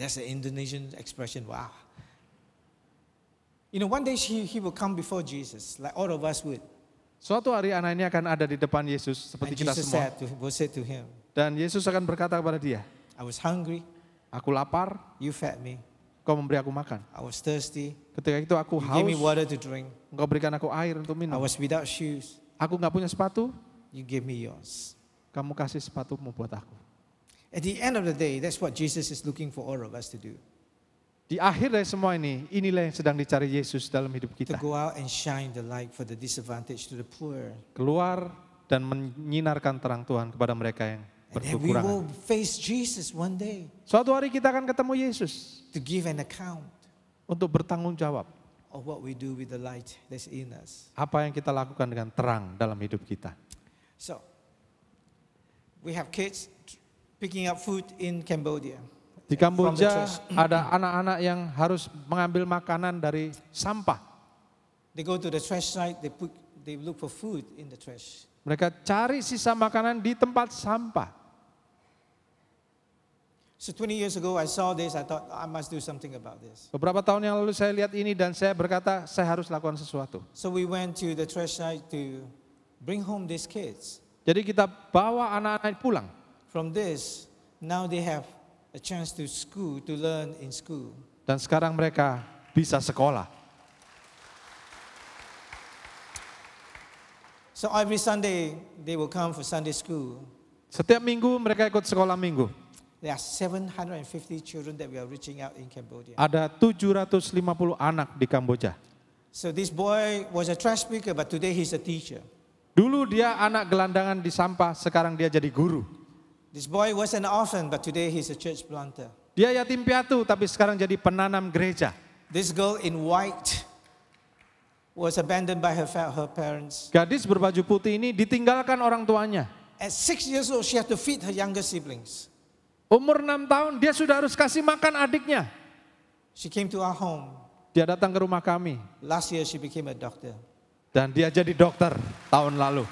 That's an Indonesian expression. Wow. You know, one day he, he will come before Jesus, like all of us would. Suatu hari anak ini akan ada di depan Yesus And seperti kita Jesus semua. said to, will say to him, Dan Yesus akan berkata kepada dia, I was hungry, aku lapar, you fed me. kau memberi aku makan. I was thirsty, Ketika itu aku you gave me haus, water to drink. engkau berikan aku air untuk I minum. was without shoes, Aku nggak punya sepatu, you gave me yours. kamu kasih sepatumu buat aku. At the end of the day, that's what Jesus is looking for all of us to do. Di akhir dari semua ini, inilah yang sedang dicari Yesus dalam hidup To kita. go out and shine the light for the disadvantaged, to the poor. Keluar dan menyinarkan terang Tuhan kepada mereka yang And then we will berkekurangan. face Jesus one day Suatu hari kita akan ketemu Yesus to give an account untuk bertanggung jawab of what we do with the light that's in us. apa yang kita lakukan dengan terang dalam hidup kita. So, we have kids picking up food in Cambodia. Di From the Kamboja trash. ada anak-anak yang harus mengambil makanan dari sampah. They go to the trash site, they put, they look for food in the trash. Mereka cari sisa makanan di tempat sampah. So twenty years ago I saw this, I thought I must do something about this. Beberapa tahun yang lalu saya lihat ini dan saya berkata saya harus lakukan sesuatu. So we went to the trash site to bring home these kids. Jadi kita bawa anak-anak pulang. From this, now they have a chance to school, to learn in school. Dan sekarang mereka bisa sekolah. So every Sunday they will come for Sunday school. Setiap minggu mereka ikut sekolah minggu. There are seven hundred fifty children that we are reaching out in Cambodia. Ada tujuh ratus lima puluh anak di Kamboja. So this boy was a trash picker, but today he's a teacher. Dulu dia anak gelandangan di sampah, sekarang dia jadi guru. This boy was an orphan, but today he's a church planter. Dia yatim piatu tapi sekarang jadi penanam gereja. This girl in white was abandoned by her, fa- her parents. Gadis berbaju putih ini ditinggalkan orang tuanya. At six years old, she had to feed her younger siblings. Umur enam tahun dia sudah harus kasih makan adiknya. She came to our home. Dia datang ke rumah kami Last year, she became a doctor. dan dia jadi dokter tahun lalu.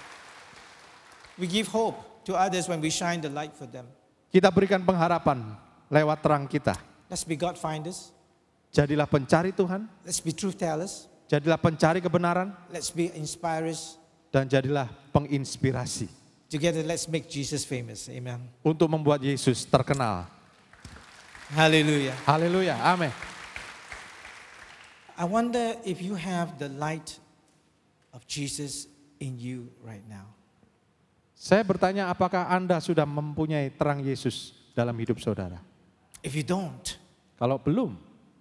We give hope to others when we shine the light for them. Kita berikan pengharapan lewat terang kita. Let's be God finders. Jadilah pencari Tuhan, Let's be truth tellers. jadilah pencari kebenaran, Let's be inspirers. dan jadilah penginspirasi. Together, let's make Jesus famous. Amen. Untuk membuat Yesus terkenal. Hallelujah. Haleluya, amin. I wonder if you have the light of Jesus in you right now. Saya bertanya apakah Anda sudah mempunyai terang Yesus dalam hidup saudara? If you don't, Kalau belum,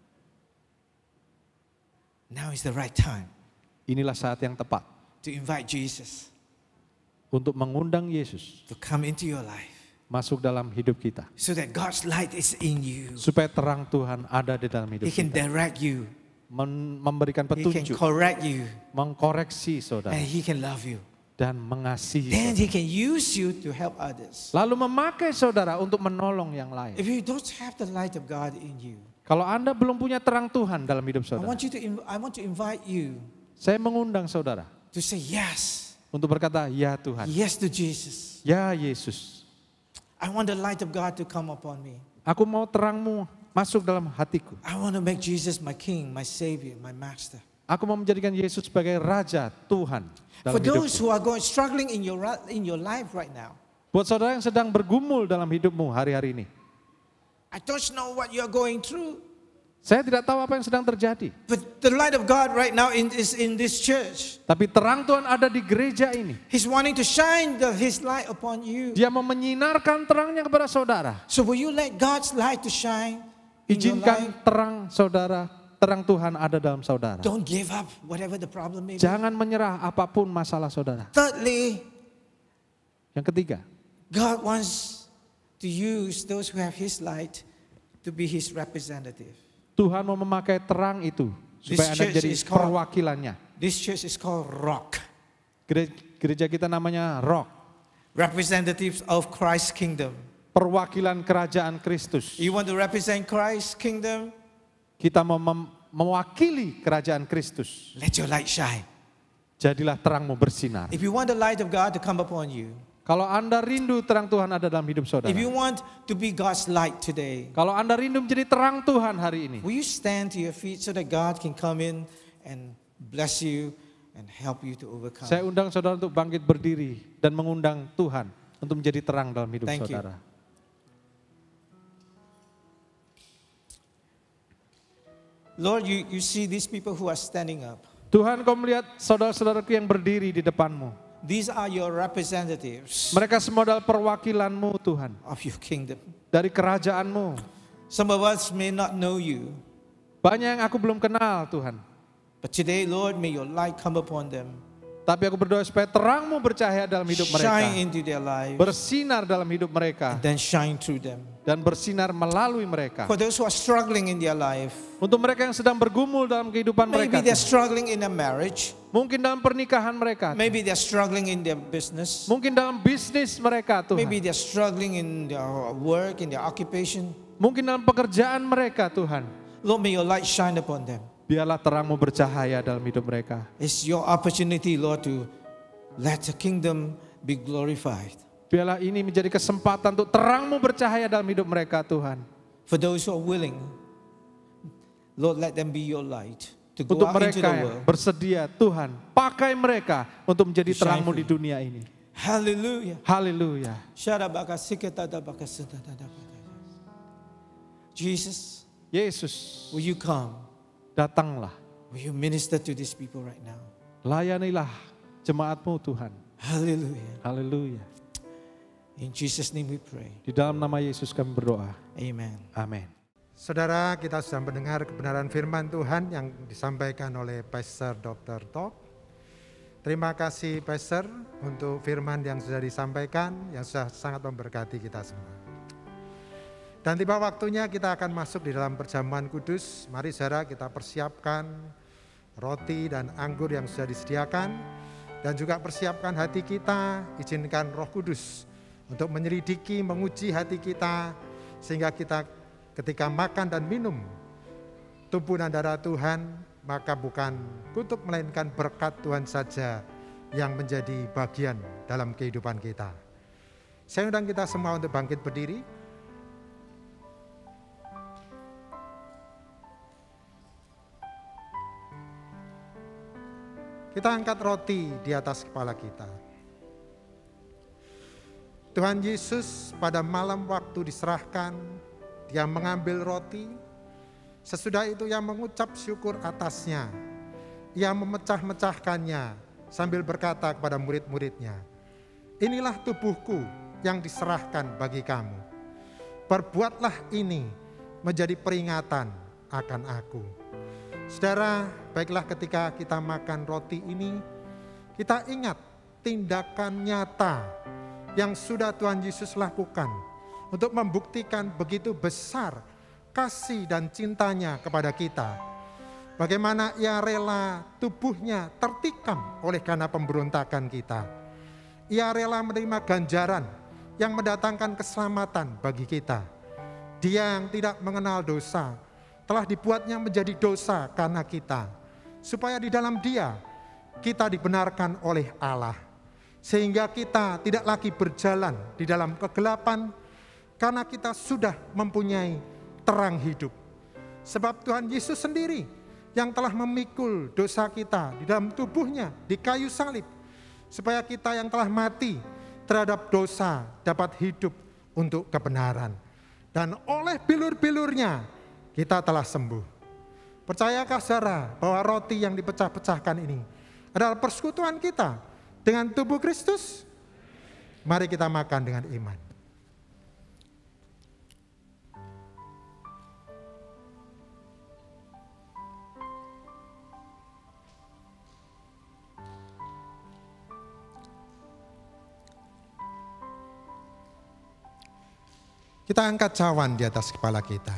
now is the right time inilah saat yang tepat to invite Jesus untuk mengundang Yesus to come into your life masuk dalam hidup kita. so that God's light is in you. Supaya terang Tuhan ada di dalam hidup He can kita. direct you. Men- memberikan He can petunjuk, correct you. mengkoreksi saudara, And He can love you. dan mengasihi Then saudara. He can use you to help others. Lalu memakai saudara untuk menolong yang lain. If you don't have the light of God in you, Kalau Anda belum punya terang Tuhan dalam hidup I saudara, want you to. inv- I want to invite you saya mengundang saudara to say yes, untuk berkata, ya Tuhan, yes to Jesus. ya Yesus, I want the light of God to come upon me. aku mau terangmu masuk dalam hatiku. I want to make Jesus my King, my Savior, my Master. Aku mau menjadikan Yesus sebagai Raja Tuhan dalam For those hidupku. who are going struggling in your ri- in your life right now, Buat saudara yang sedang bergumul dalam hidupmu hari-hari ini, I don't know what you are going through, saya tidak tahu apa yang sedang terjadi. but the light of God right now in, is in this church. Tapi terang Tuhan ada di gereja ini. He's wanting to shine the, His light upon you. Dia mau menyinarkan terangnya kepada saudara. So will you let God's light to shine in your Izinkan life? terang saudara, terang Tuhan ada dalam saudara. Don't give up, whatever the problem may be. Jangan menyerah apapun masalah saudara. Thirdly, Yang ketiga, God wants to use those who have His light to be His representative. Tuhan mau memakai terang itu supaya This Anda church jadi is called- perwakilannya. This church is called Rock, Gereja, gereja kita namanya Rock, representatives of Christ's kingdom. perwakilan kerajaan Kristus. You want to represent Christ's kingdom? Kita mau mem- mewakili kerajaan Kristus. Let your light shine. Jadilah terangmu bersinar. If you want the light of God to come upon you, Kalau Anda rindu terang Tuhan ada dalam hidup saudara. If you want to be God's light today, Kalau Anda rindu menjadi terang Tuhan hari ini, will you stand to your feet so that God can come in and bless you and help you to overcome? saya undang saudara untuk bangkit berdiri dan mengundang Tuhan untuk menjadi terang dalam hidup Thank you. saudara. Lord, you, you see these people who are standing up. Tuhan, kau melihat saudara-saudaraku yang berdiri di depanmu. These are your representatives Mereka semua adalah perwakilanmu Tuhan. of your kingdom. Dari kerajaanmu. Some of us may not know you, Banyak yang aku belum kenal Tuhan. but today, Lord, may your light come upon them. Tapi aku berdoa supaya terangmu bercahaya dalam hidup mereka. Shine into their lives Bersinar dalam hidup mereka. and then shine through them. Dan bersinar melalui mereka. For those who are struggling in their life, Untuk mereka yang sedang bergumul dalam kehidupan maybe mereka. they're Tuhan. struggling in their marriage, Mungkin dalam pernikahan mereka. maybe they're struggling in their business, Mungkin dalam bisnis mereka Tuhan. maybe they're struggling in their work, in their occupation. Mungkin dalam pekerjaan mereka Tuhan. Lord, may your light shine upon them. Biarlah terangmu bercahaya dalam hidup mereka. It's your opportunity, Lord, to let the kingdom be glorified. Biarlah ini menjadi kesempatan untuk terangmu bercahaya dalam hidup mereka Tuhan. For those who are willing, Lord, let them be your light to go Untuk out into mereka the yang world. bersedia Tuhan, pakai mereka untuk menjadi To shine terangmu for di dunia ini. Hallelujah. Haleluya. Jesus, Yesus, will you come? datanglah. Will you minister to these people right now? Layanilah jemaatmu Tuhan. Hallelujah. Haleluya. In Jesus' name we pray. Di dalam nama Yesus kami berdoa. Amen. Amin. Saudara, kita sudah mendengar kebenaran firman Tuhan yang disampaikan oleh Pastor doktor Top. Terima kasih Pastor untuk firman yang sudah disampaikan, yang sudah sangat memberkati kita semua. Dan tiba waktunya kita akan masuk di dalam perjamuan kudus. Mari saudara kita persiapkan roti dan anggur yang sudah disediakan. Dan juga persiapkan hati kita, izinkan Roh Kudus untuk menyelidiki, menguji hati kita. Sehingga kita ketika makan dan minum tubuh dan darah Tuhan, maka bukan kutuk melainkan berkat Tuhan saja yang menjadi bagian dalam kehidupan kita. Saya undang kita semua untuk bangkit berdiri. Kita angkat roti di atas kepala kita. Tuhan Yesus pada malam waktu diserahkan, Dia mengambil roti, sesudah itu Ia mengucap syukur atasnya. Ia memecah-mecahkannya sambil berkata kepada murid-muridnya, inilah tubuhku yang diserahkan bagi kamu. Perbuatlah ini menjadi peringatan akan aku. Saudara, baiklah ketika kita makan roti ini, kita ingat tindakan nyata yang sudah Tuhan Yesus lakukan untuk membuktikan begitu besar kasih dan cintanya kepada kita. Bagaimana Ia rela tubuhnya tertikam oleh karena pemberontakan kita. Ia rela menerima ganjaran yang mendatangkan keselamatan bagi kita. Dia yang tidak mengenal dosa, telah dibuatnya menjadi dosa karena kita, supaya di dalam Dia kita dibenarkan oleh Allah, sehingga kita tidak lagi berjalan di dalam kegelapan, karena kita sudah mempunyai terang hidup. Sebab Tuhan Yesus sendiri yang telah memikul dosa kita di dalam tubuhnya di kayu salib, supaya kita yang telah mati terhadap dosa dapat hidup untuk kebenaran. Dan oleh bilur-bilurnya kita telah sembuh. Percayakah saudara bahwa roti yang dipecah-pecahkan ini adalah persekutuan kita dengan tubuh Kristus? Mari kita makan dengan iman. Kita angkat cawan di atas kepala kita.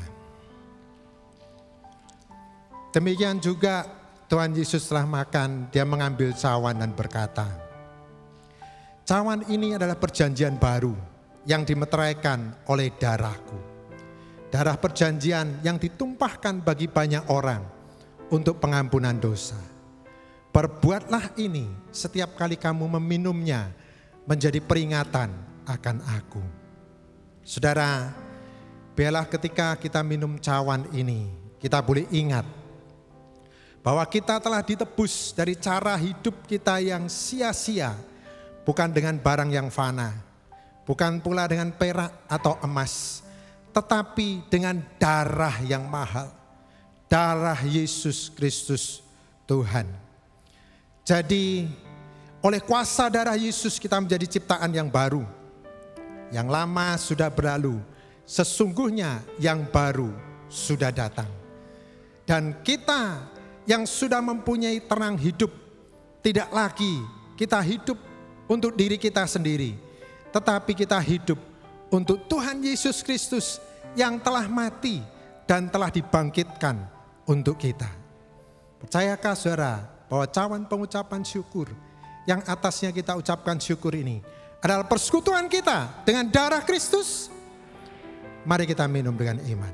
Demikian juga Tuhan Yesus setelah makan, Dia mengambil cawan dan berkata, cawan ini adalah perjanjian baru yang dimeteraikan oleh darahku. Darah perjanjian yang ditumpahkan bagi banyak orang untuk pengampunan dosa. Perbuatlah ini setiap kali kamu meminumnya menjadi peringatan akan aku. Saudara, biarlah ketika kita minum cawan ini, kita boleh ingat bahwa kita telah ditebus dari cara hidup kita yang sia-sia, bukan dengan barang yang fana, bukan pula dengan perak atau emas, tetapi dengan darah yang mahal, darah Yesus Kristus Tuhan. Jadi oleh kuasa darah Yesus kita menjadi ciptaan yang baru. Yang lama sudah berlalu, sesungguhnya yang baru sudah datang. Dan kita yang sudah mempunyai terang hidup, tidak lagi kita hidup untuk diri kita sendiri, tetapi kita hidup untuk Tuhan Yesus Kristus yang telah mati dan telah dibangkitkan untuk kita. Percayakah saudara bahwa cawan pengucapan syukur yang atasnya kita ucapkan syukur ini adalah persekutuan kita dengan darah Kristus? Mari kita minum dengan iman.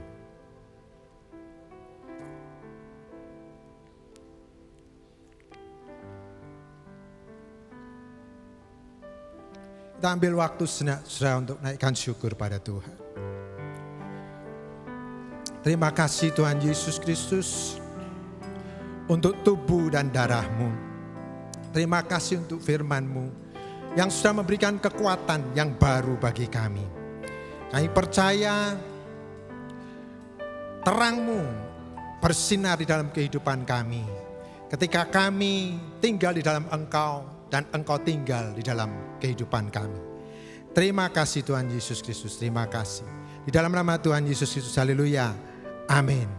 Kita ambil waktu sejenak untuk naikkan syukur pada Tuhan. Terima kasih Tuhan Yesus Kristus untuk tubuh dan darah-Mu. Terima kasih untuk firman-Mu yang sudah memberikan kekuatan yang baru bagi kami. Kami percaya terang-Mu bersinar di dalam kehidupan kami. Ketika kami tinggal di dalam Engkau dan Engkau tinggal di dalam kehidupan kami. Terima kasih Tuhan Yesus Kristus, terima kasih. Di dalam nama Tuhan Yesus Kristus, haleluya, amin.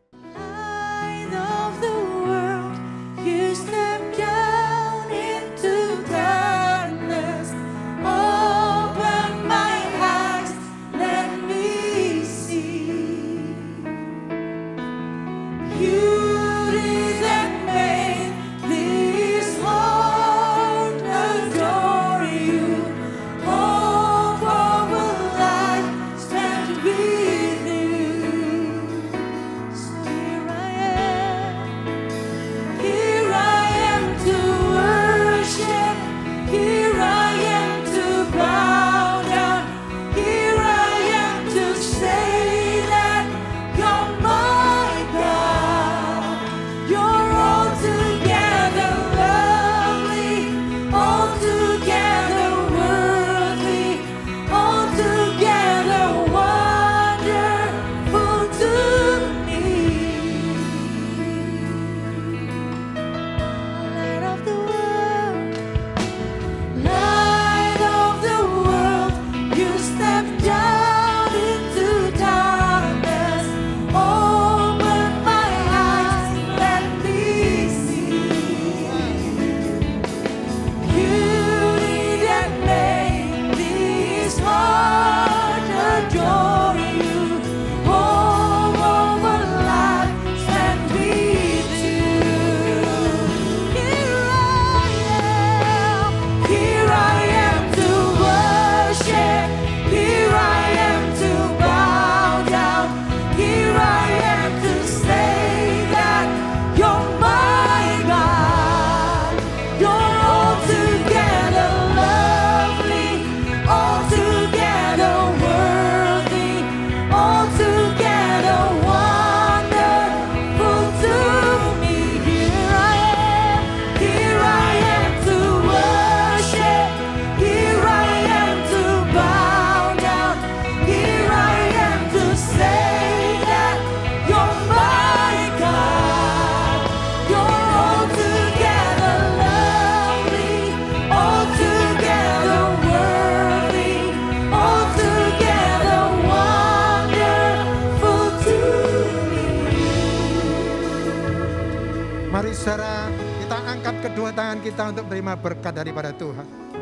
Mari saudara, kita angkat kedua tangan kita untuk menerima berkat daripada Tuhan.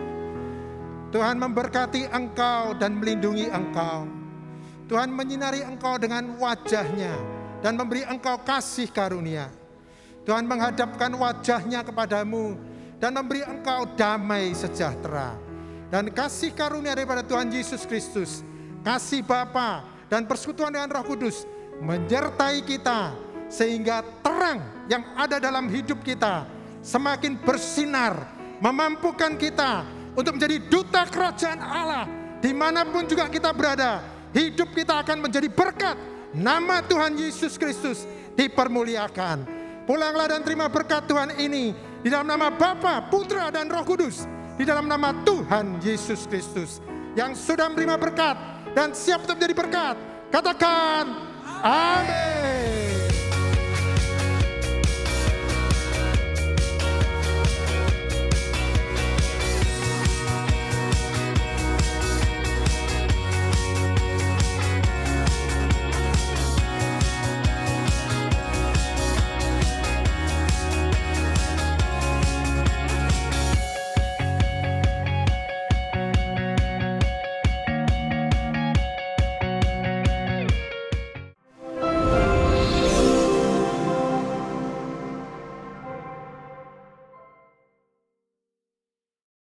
Tuhan memberkati engkau dan melindungi engkau. Tuhan menyinari engkau dengan wajahnya dan memberi engkau kasih karunia. Tuhan menghadapkan wajahnya kepadamu dan memberi engkau damai sejahtera. Dan kasih karunia daripada Tuhan Yesus Kristus, kasih Bapa dan persekutuan dengan Roh Kudus menyertai kita, sehingga terang yang ada dalam hidup kita semakin bersinar, memampukan kita untuk menjadi duta kerajaan Allah. Dimanapun juga kita berada, hidup kita akan menjadi berkat. Nama Tuhan Yesus Kristus dipermuliakan. Pulanglah dan terima berkat Tuhan ini di dalam nama Bapa, Putra, dan Roh Kudus. Di dalam nama Tuhan Yesus Kristus. Yang sudah menerima berkat dan siap untuk menjadi berkat, katakan amin.